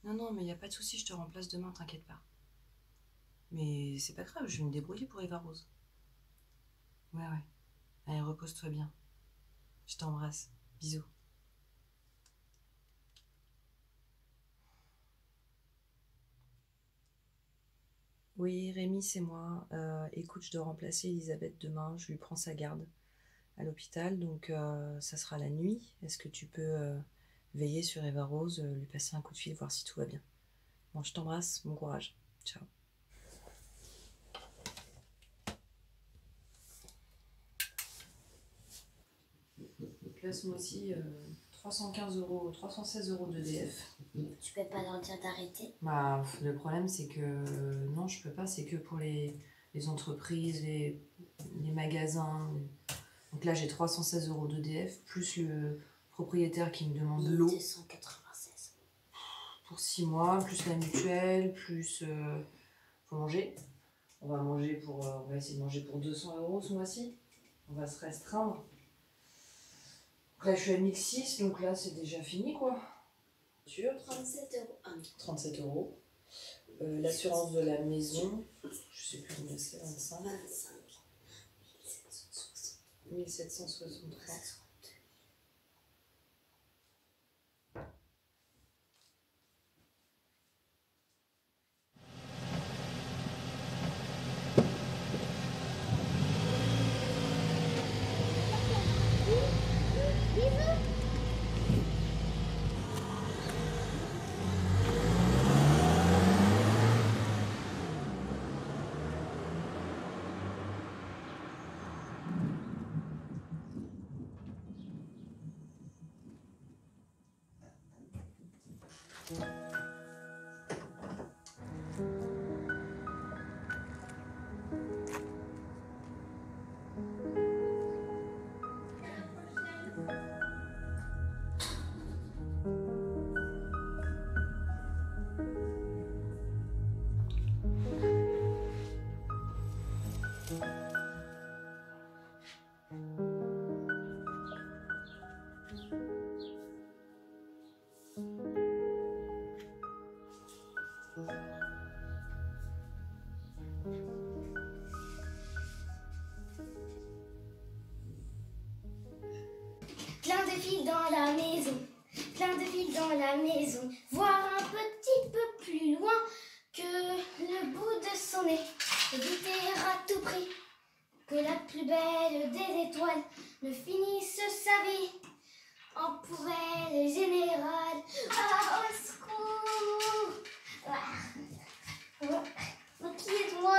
Non, non, mais il n'y a pas de souci, je te remplace demain, t'inquiète pas. Mais c'est pas grave, je vais me débrouiller pour Eva Rose. Ouais, ouais. Allez, repose-toi bien. Je t'embrasse. Bisous. Oui, Rémi, c'est moi. Euh, écoute, je dois remplacer Elisabeth demain. Je lui prends sa garde à l'hôpital, donc euh, ça sera la nuit. Est-ce que tu peux euh, veiller sur Eva Rose, euh, lui passer un coup de fil, voir si tout va bien? Bon, je t'embrasse, bon courage. Ciao. Place-moi aussi euh, trois cent quinze euros, trois cent seize euros d'E D F. Tu peux pas leur dire d'arrêter? Bah, le problème, c'est que euh, non, je peux pas, c'est que pour les, les entreprises, les, les magasins. Donc là, j'ai trois cent seize euros d'E D F, plus le propriétaire qui me demande l'eau. deux cent quatre-vingt-seize. Pour six mois, plus la mutuelle, plus. Euh, faut manger. On va manger pour. Euh, on va essayer de manger pour deux cents euros ce mois-ci. On va se restreindre. Donc là, je suis à mille six, donc là, c'est déjà fini, quoi. Sur trente-sept euros. Ah, trente-sept euros. Euh, L'assurance de la maison, je sais plus combien c'est, vingt-cinq. vingt-cinq. mille sept cent soixante-trois. Plein de fils dans la maison, plein de fils dans la maison, voir un petit peu plus loin que le bout de son nez, éviter à tout prix que la plus belle des étoiles ne finisse sa vie en poubelle générale. Ah, au secours! Ah. Oh, qui est-moi?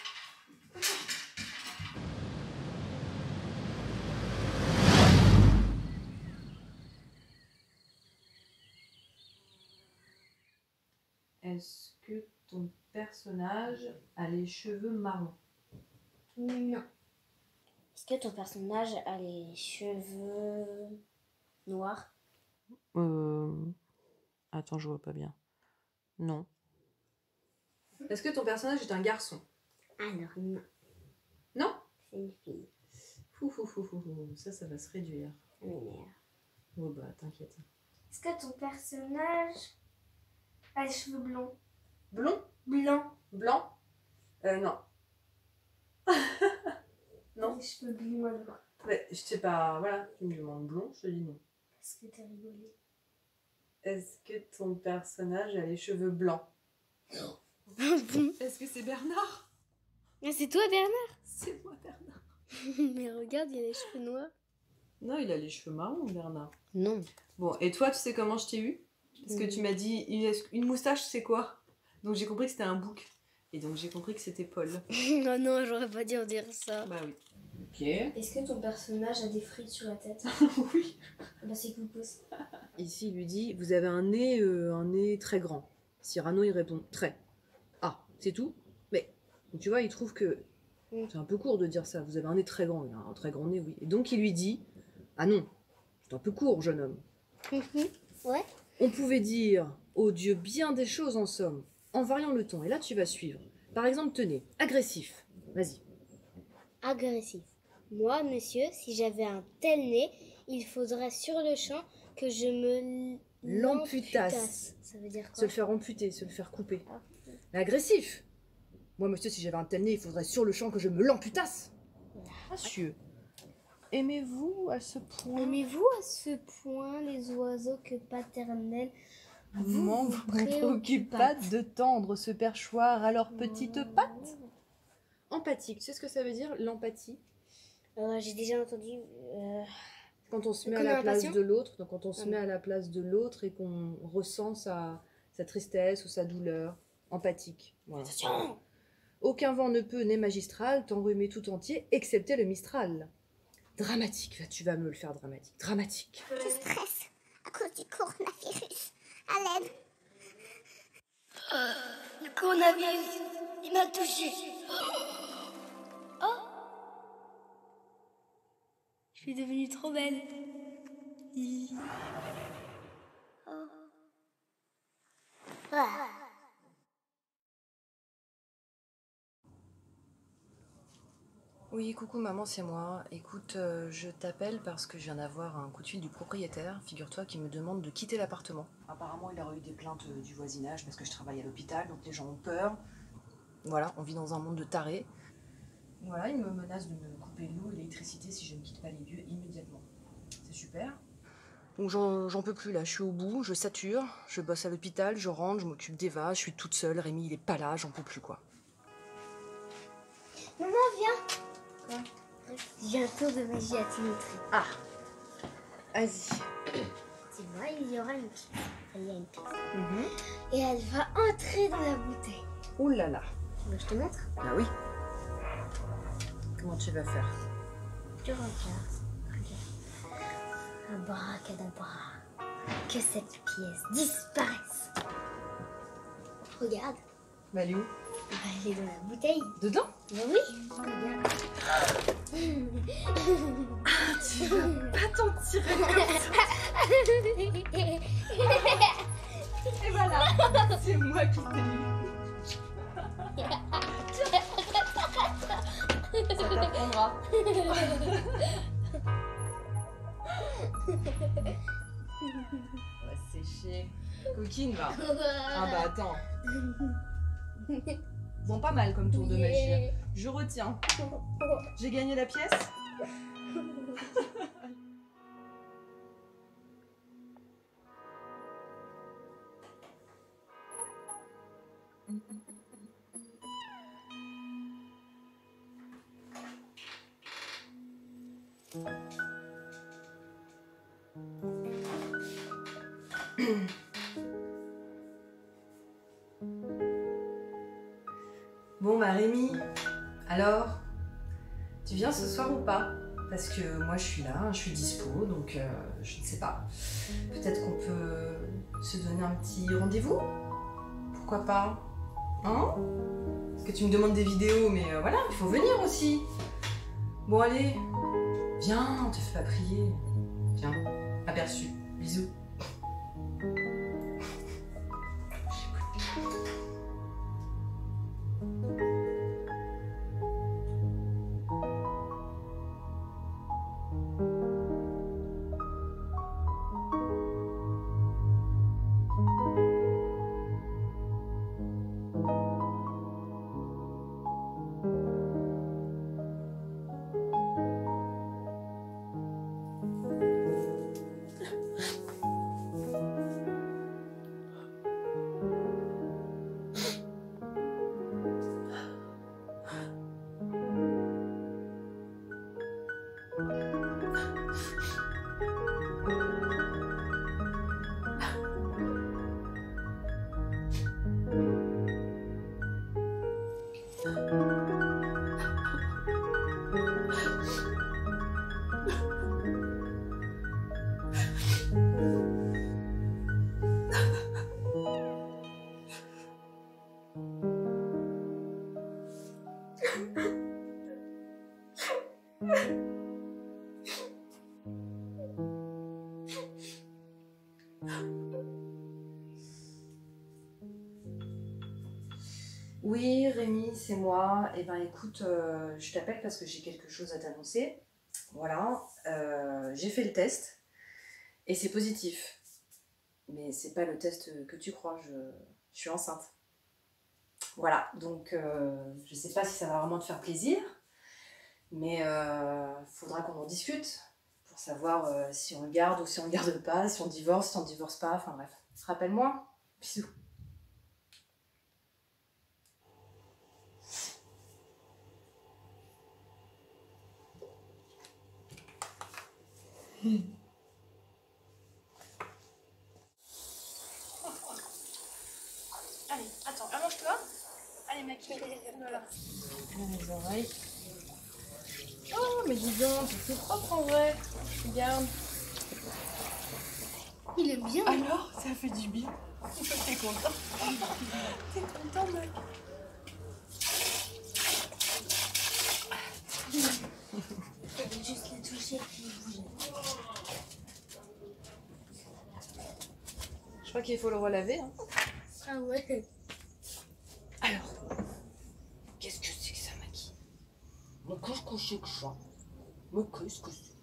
Est-ce que ton personnage a les cheveux marrons? Non. Est-ce que ton personnage a les cheveux noirs? Euh... Attends, je vois pas bien. Non. Est-ce que ton personnage est un garçon? Alors non. Non? C'est une fille. Fou, fou, fou, fou, fou. Ça, ça va se réduire. Ça m'énerve. Oh bah, t'inquiète. Est-ce que ton personnage a les cheveux blonds? Blond? Blanc. Blanc? Euh, non. Non. Les cheveux blonds alors. Ouais, je sais pas, voilà, tu me demandes blond, je te dis non. Est-ce que t'as rigolé? Est-ce que ton personnage a les cheveux blancs? Non. Est-ce que c'est Bernard? Ah, c'est toi Bernard? C'est moi Bernard. Mais regarde, il a les cheveux noirs. Non, il a les cheveux marrons, Bernard. Non. Bon, et toi, tu sais comment je t'ai eu? Parce que tu m'as dit, une, une moustache, c'est quoi? Donc j'ai compris que c'était un bouc. Et donc j'ai compris que c'était Paul. Non, non, j'aurais pas dû en dire ça. Bah oui. Ok. Est-ce que ton personnage a des frites sur la tête? Oui. Bah c'est Coupous. Ici, il lui dit, vous avez un nez, euh, un nez très grand. Cyrano, il répond, très. Ah, c'est tout? Mais, donc, tu vois, il trouve que c'est un peu court de dire ça. Vous avez un nez très grand. Il a un très grand nez, oui. Et donc il lui dit, ah non, c'est un peu court, jeune homme. Ouais. On pouvait dire, oh Dieu, bien des choses en somme, en variant le ton. Et là, tu vas suivre. Par exemple, tenez, agressif. Vas-y. Agressif. Moi, monsieur, si j'avais un tel nez, il faudrait sur le champ que je me L'amputasse. Ça veut dire quoi? Se le faire amputer, se le faire couper. Agressif. Moi, monsieur, si j'avais un tel nez, il faudrait sur le champ que je me l'amputasse. Monsieur, aimez-vous à ce point? Aimez-vous à ce point les oiseaux que paternels vous M'en vous préoccupe pas de tendre ce perchoir à leurs petites pattes. Empathique, tu sais ce que ça veut dire, l'empathie? euh, J'ai déjà entendu... Euh... Quand on se met à Qu'on est la place impatient. de l'autre, donc quand on se Ah met bon. à la place de l'autre et qu'on ressent sa, sa tristesse ou sa douleur, empathique. Voilà. Attention. Aucun vent ne peut, n'est magistral, t'enrhumer tout entier, excepté le Mistral. Dramatique, tu vas me le faire dramatique. Dramatique. Je stresse à cause du coronavirus. À l'aide. Euh, le coronavirus, il m'a touché. Oh, je suis devenue trop belle. Oh. Ah. Oui, coucou maman, c'est moi. Écoute, euh, je t'appelle parce que je viens d'avoir un coup de fil du propriétaire, figure-toi, qui me demande de quitter l'appartement. Apparemment, il aurait eu des plaintes euh, du voisinage parce que je travaille à l'hôpital, donc les gens ont peur. Voilà, on vit dans un monde de tarés. Voilà, il me menace de me couper l'eau et l'électricité si je ne quitte pas les lieux immédiatement. C'est super. Donc j'en j'en peux plus là, je suis au bout, je sature, je bosse à l'hôpital, je rentre, je m'occupe d'Eva, je suis toute seule, Rémi il est pas là, j'en peux plus quoi. Maman, viens. Quoi? J'ai un tour de magie à Dimitri. Ah, vas-y. Tu vois, il y aura une pièce. Il y a une pièce. Mhm. Et elle va entrer dans la bouteille. Ouh là là. Tu veux que je te montre? Ah oui. Comment tu vas faire? Tu regardes. Regarde. Abracadabra. Que cette pièce disparaisse. Regarde. Bah, elle est où? Bah, elle est dans la bouteille. Dedans? Bah oui. Regarde. Ah, tu vas pas t'en tirer comme ça. Et voilà, c'est moi qui t'ai eu. Ça t'apprendra. On va sécher. Coquine, va. Ah bah attends. Bon, pas mal comme tour de magie. Je retiens. J'ai gagné la pièce. Bon bah Rémi, alors, tu viens ce soir ou pas? Parce que moi je suis là, je suis dispo, donc euh, je ne sais pas. Peut-être qu'on peut se donner un petit rendez-vous? Pourquoi pas? Hein? Parce que tu me demandes des vidéos, mais euh, voilà, il faut venir aussi. Bon allez, viens, on te fait pas prier. Tiens, aperçu, bisous. Oui, Rémi, c'est moi. Eh ben écoute, euh, je t'appelle parce que j'ai quelque chose à t'annoncer. Voilà, euh, j'ai fait le test et c'est positif. Mais c'est pas le test que tu crois, je, je suis enceinte. Voilà, donc euh, je sais pas si ça va vraiment te faire plaisir, mais euh, faudra qu'on en discute pour savoir euh, si on le garde ou si on le garde pas, si on divorce, si on divorce pas, enfin bref. Rappelle-moi, bisous. Allez, attends, allonge-toi. Allez, maquille. Voilà. Les oreilles. Oh, mais dis donc, c'est tout propre en vrai. Regarde. Il est bien. Alors, ça fait du bien. T'es content? T'es content, mec? Faut juste les toucher puis bouger. Je crois qu'il faut le relaver. Hein. Ah ouais. Alors, qu'est-ce que c'est que ça, Maki? Mais qu'est-ce que c'est que ça? Mais qu'est-ce que c'est?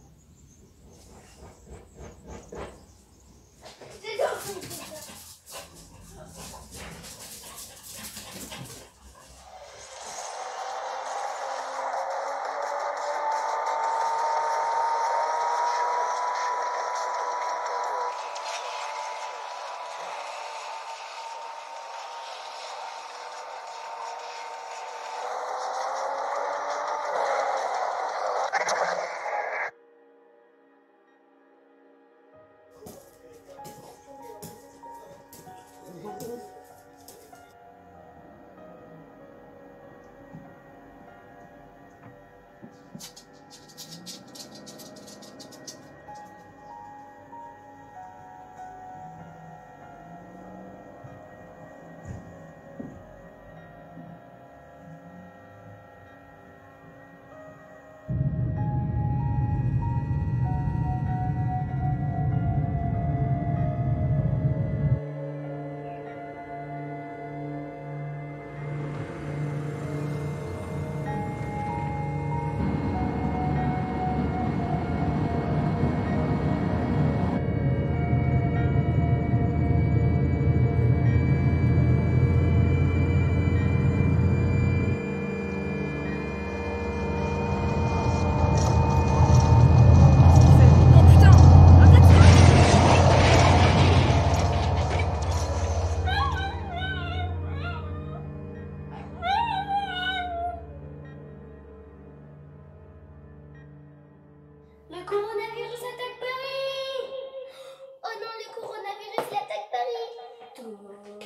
Le coronavirus attaque Paris! Oh non, le coronavirus il attaque Paris!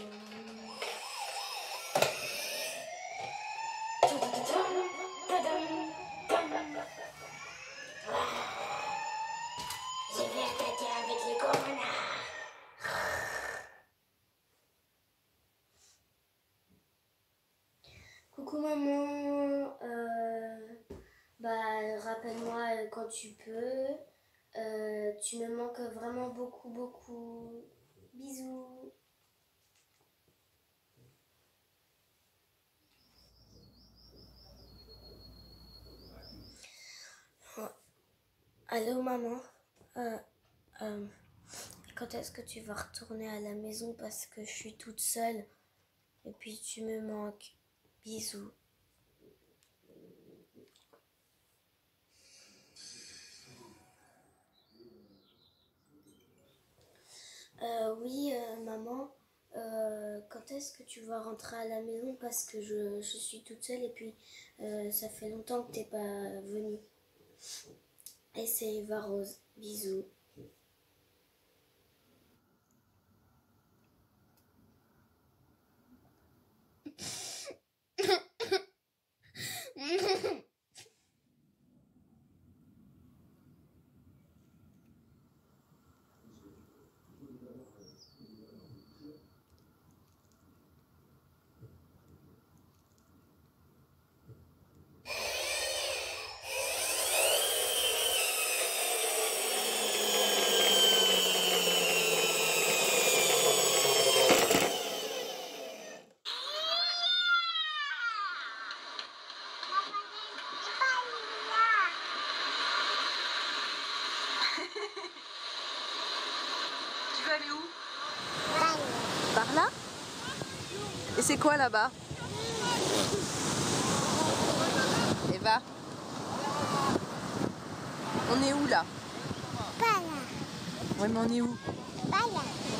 Je vais attaquer avec le corona! Coucou maman, euh, bah rappelle-moi euh, quand tu peux, euh, tu me manques vraiment beaucoup beaucoup, bisous. Oh. Allô maman, euh, euh, quand est-ce que tu vas retourner à la maison parce que je suis toute seule et puis tu me manques. Bisous. Euh, oui, euh, maman, euh, quand est-ce que tu vas rentrer à la maison parce que je, je suis toute seule et puis euh, ça fait longtemps que t'es pas venue. Et c'est Eva Rose. Bisous. Par là? Et c'est quoi là-bas? Eva? On est où là? Pas là. Ouais, mais on est où? Pas là.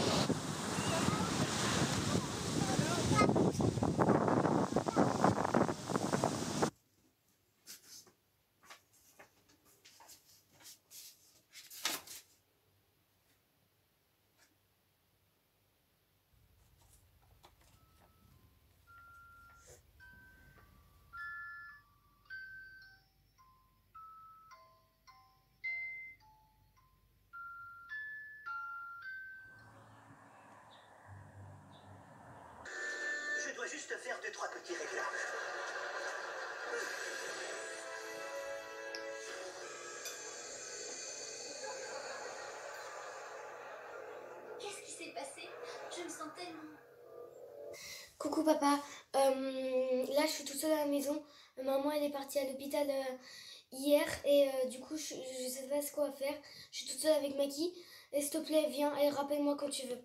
Je dois juste faire deux, trois petits réglages. Qu'est-ce qui s'est passé? Je me sens tellement... Coucou papa, euh, là je suis toute seule à la maison. Maman elle est partie à l'hôpital euh, hier et euh, du coup je, je sais pas ce quoi faire. Je suis toute seule avec Maki et s'il te plaît viens et rappelle-moi quand tu veux.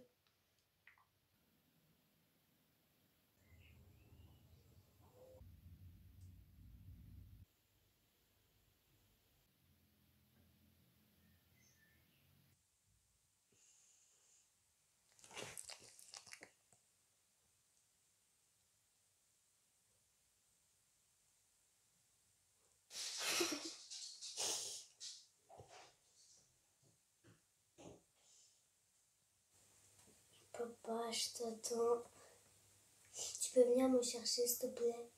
Papa, je t'attends. Tu peux venir me chercher, s'il te plaît?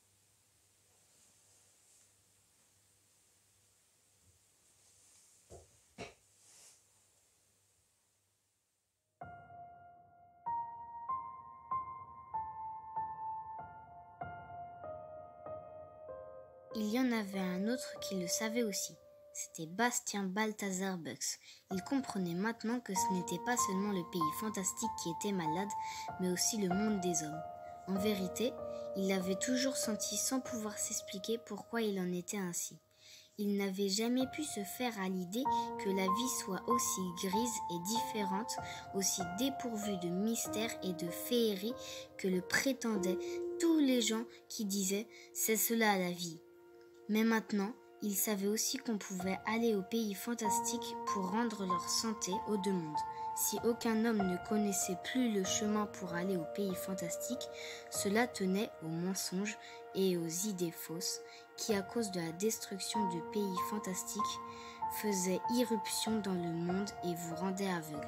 Il y en avait un autre qui le savait aussi. C'était Bastien Balthazar Bucks. Il comprenait maintenant que ce n'était pas seulement le pays fantastique qui était malade, mais aussi le monde des hommes. En vérité, il avait toujours senti sans pouvoir s'expliquer pourquoi il en était ainsi. Il n'avait jamais pu se faire à l'idée que la vie soit aussi grise et différente, aussi dépourvue de mystère et de féerie que le prétendaient tous les gens qui disaient « c'est cela la vie ». Mais maintenant, il savait aussi qu'on pouvait aller au pays fantastique pour rendre leur santé aux deux mondes. Si aucun homme ne connaissait plus le chemin pour aller au pays fantastique, cela tenait aux mensonges et aux idées fausses qui, à cause de la destruction du pays fantastique, faisaient irruption dans le monde et vous rendaient aveugle.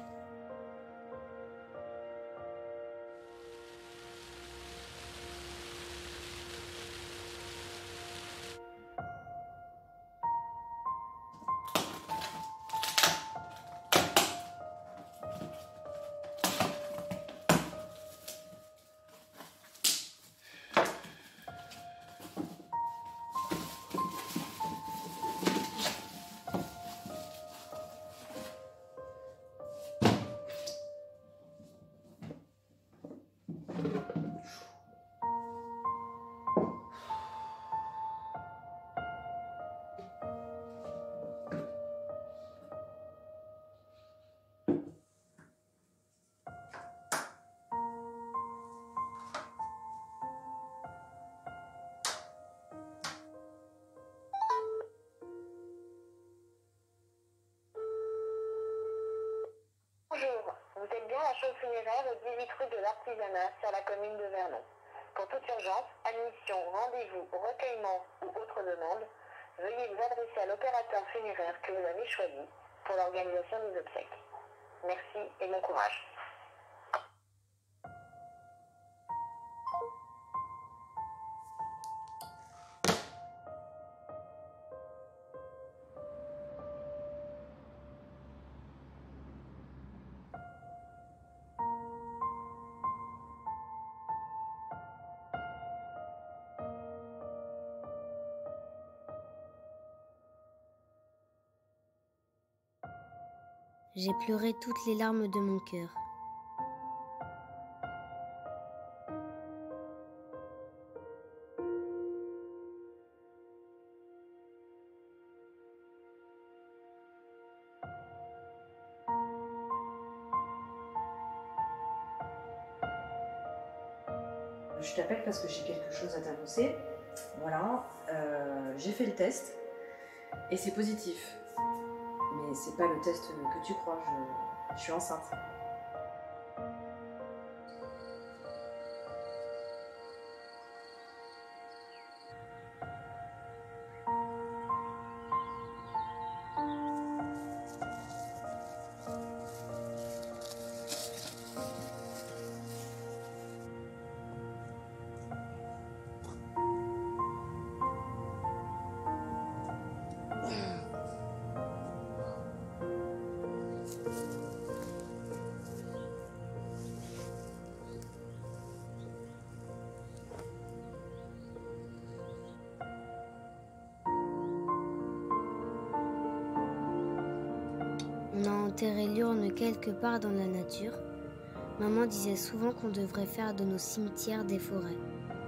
Bonjour, vous êtes bien à la chausse funéraire au dix-huit rue de l'Artisanat sur la commune de Vernon. Pour toute urgence, admission, rendez-vous, recueillement ou autre demande, veuillez vous adresser à l'opérateur funéraire que vous avez choisi pour l'organisation des obsèques. Merci et bon courage. J'ai pleuré toutes les larmes de mon cœur. je t'appelle parce que j'ai quelque chose à t'annoncer. Voilà, euh, j'ai fait le test et c'est positif. Mais c'est pas le test que tu crois, je, je suis enceinte. On a enterré l'urne quelque part dans la nature. Maman disait souvent qu'on devrait faire de nos cimetières des forêts.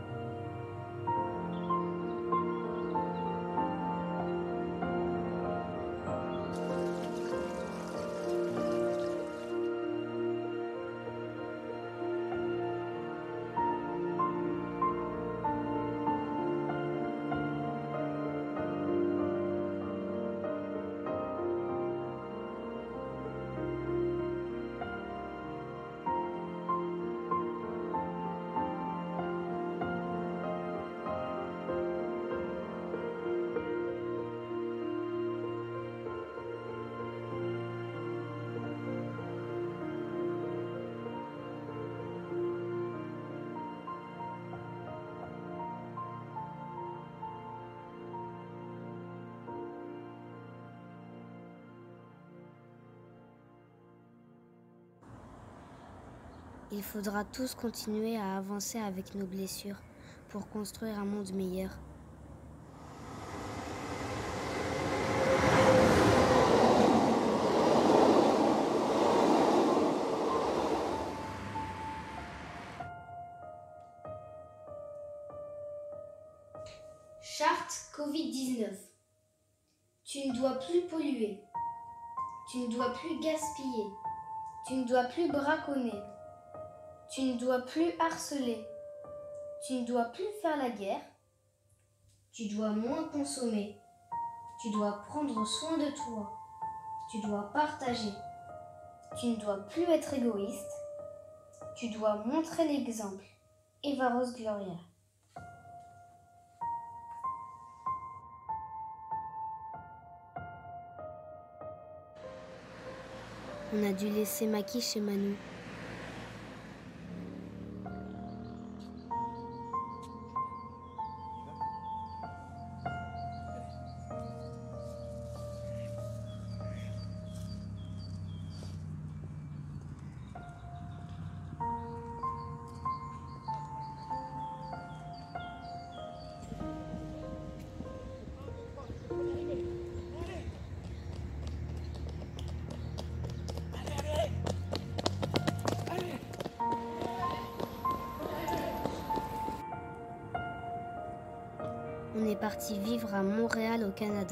Il faudra tous continuer à avancer avec nos blessures pour construire un monde meilleur. Charte covid dix-neuf. Tu ne dois plus polluer. Tu ne dois plus gaspiller. Tu ne dois plus braconner. Tu ne dois plus harceler. Tu ne dois plus faire la guerre. Tu dois moins consommer. Tu dois prendre soin de toi. Tu dois partager. Tu ne dois plus être égoïste. Tu dois montrer l'exemple. Eva Rose Gloria. On a dû laisser Maki chez Manu. On est parti vivre à Montréal au Canada.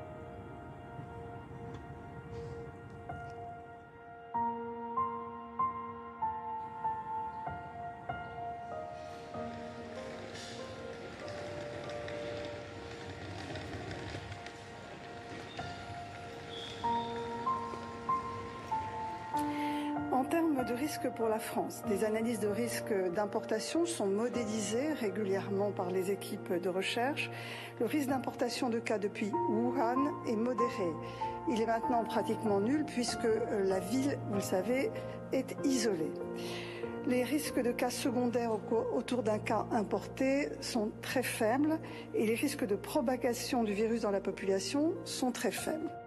En termes de risque pour la France, des analyses de risque d'importation sont modélisées régulièrement par les équipes de recherche. Le risque d'importation de cas depuis Wuhan est modéré. Il est maintenant pratiquement nul puisque la ville, vous le savez, est isolée. Les risques de cas secondaires autour d'un cas importé sont très faibles et les risques de propagation du virus dans la population sont très faibles.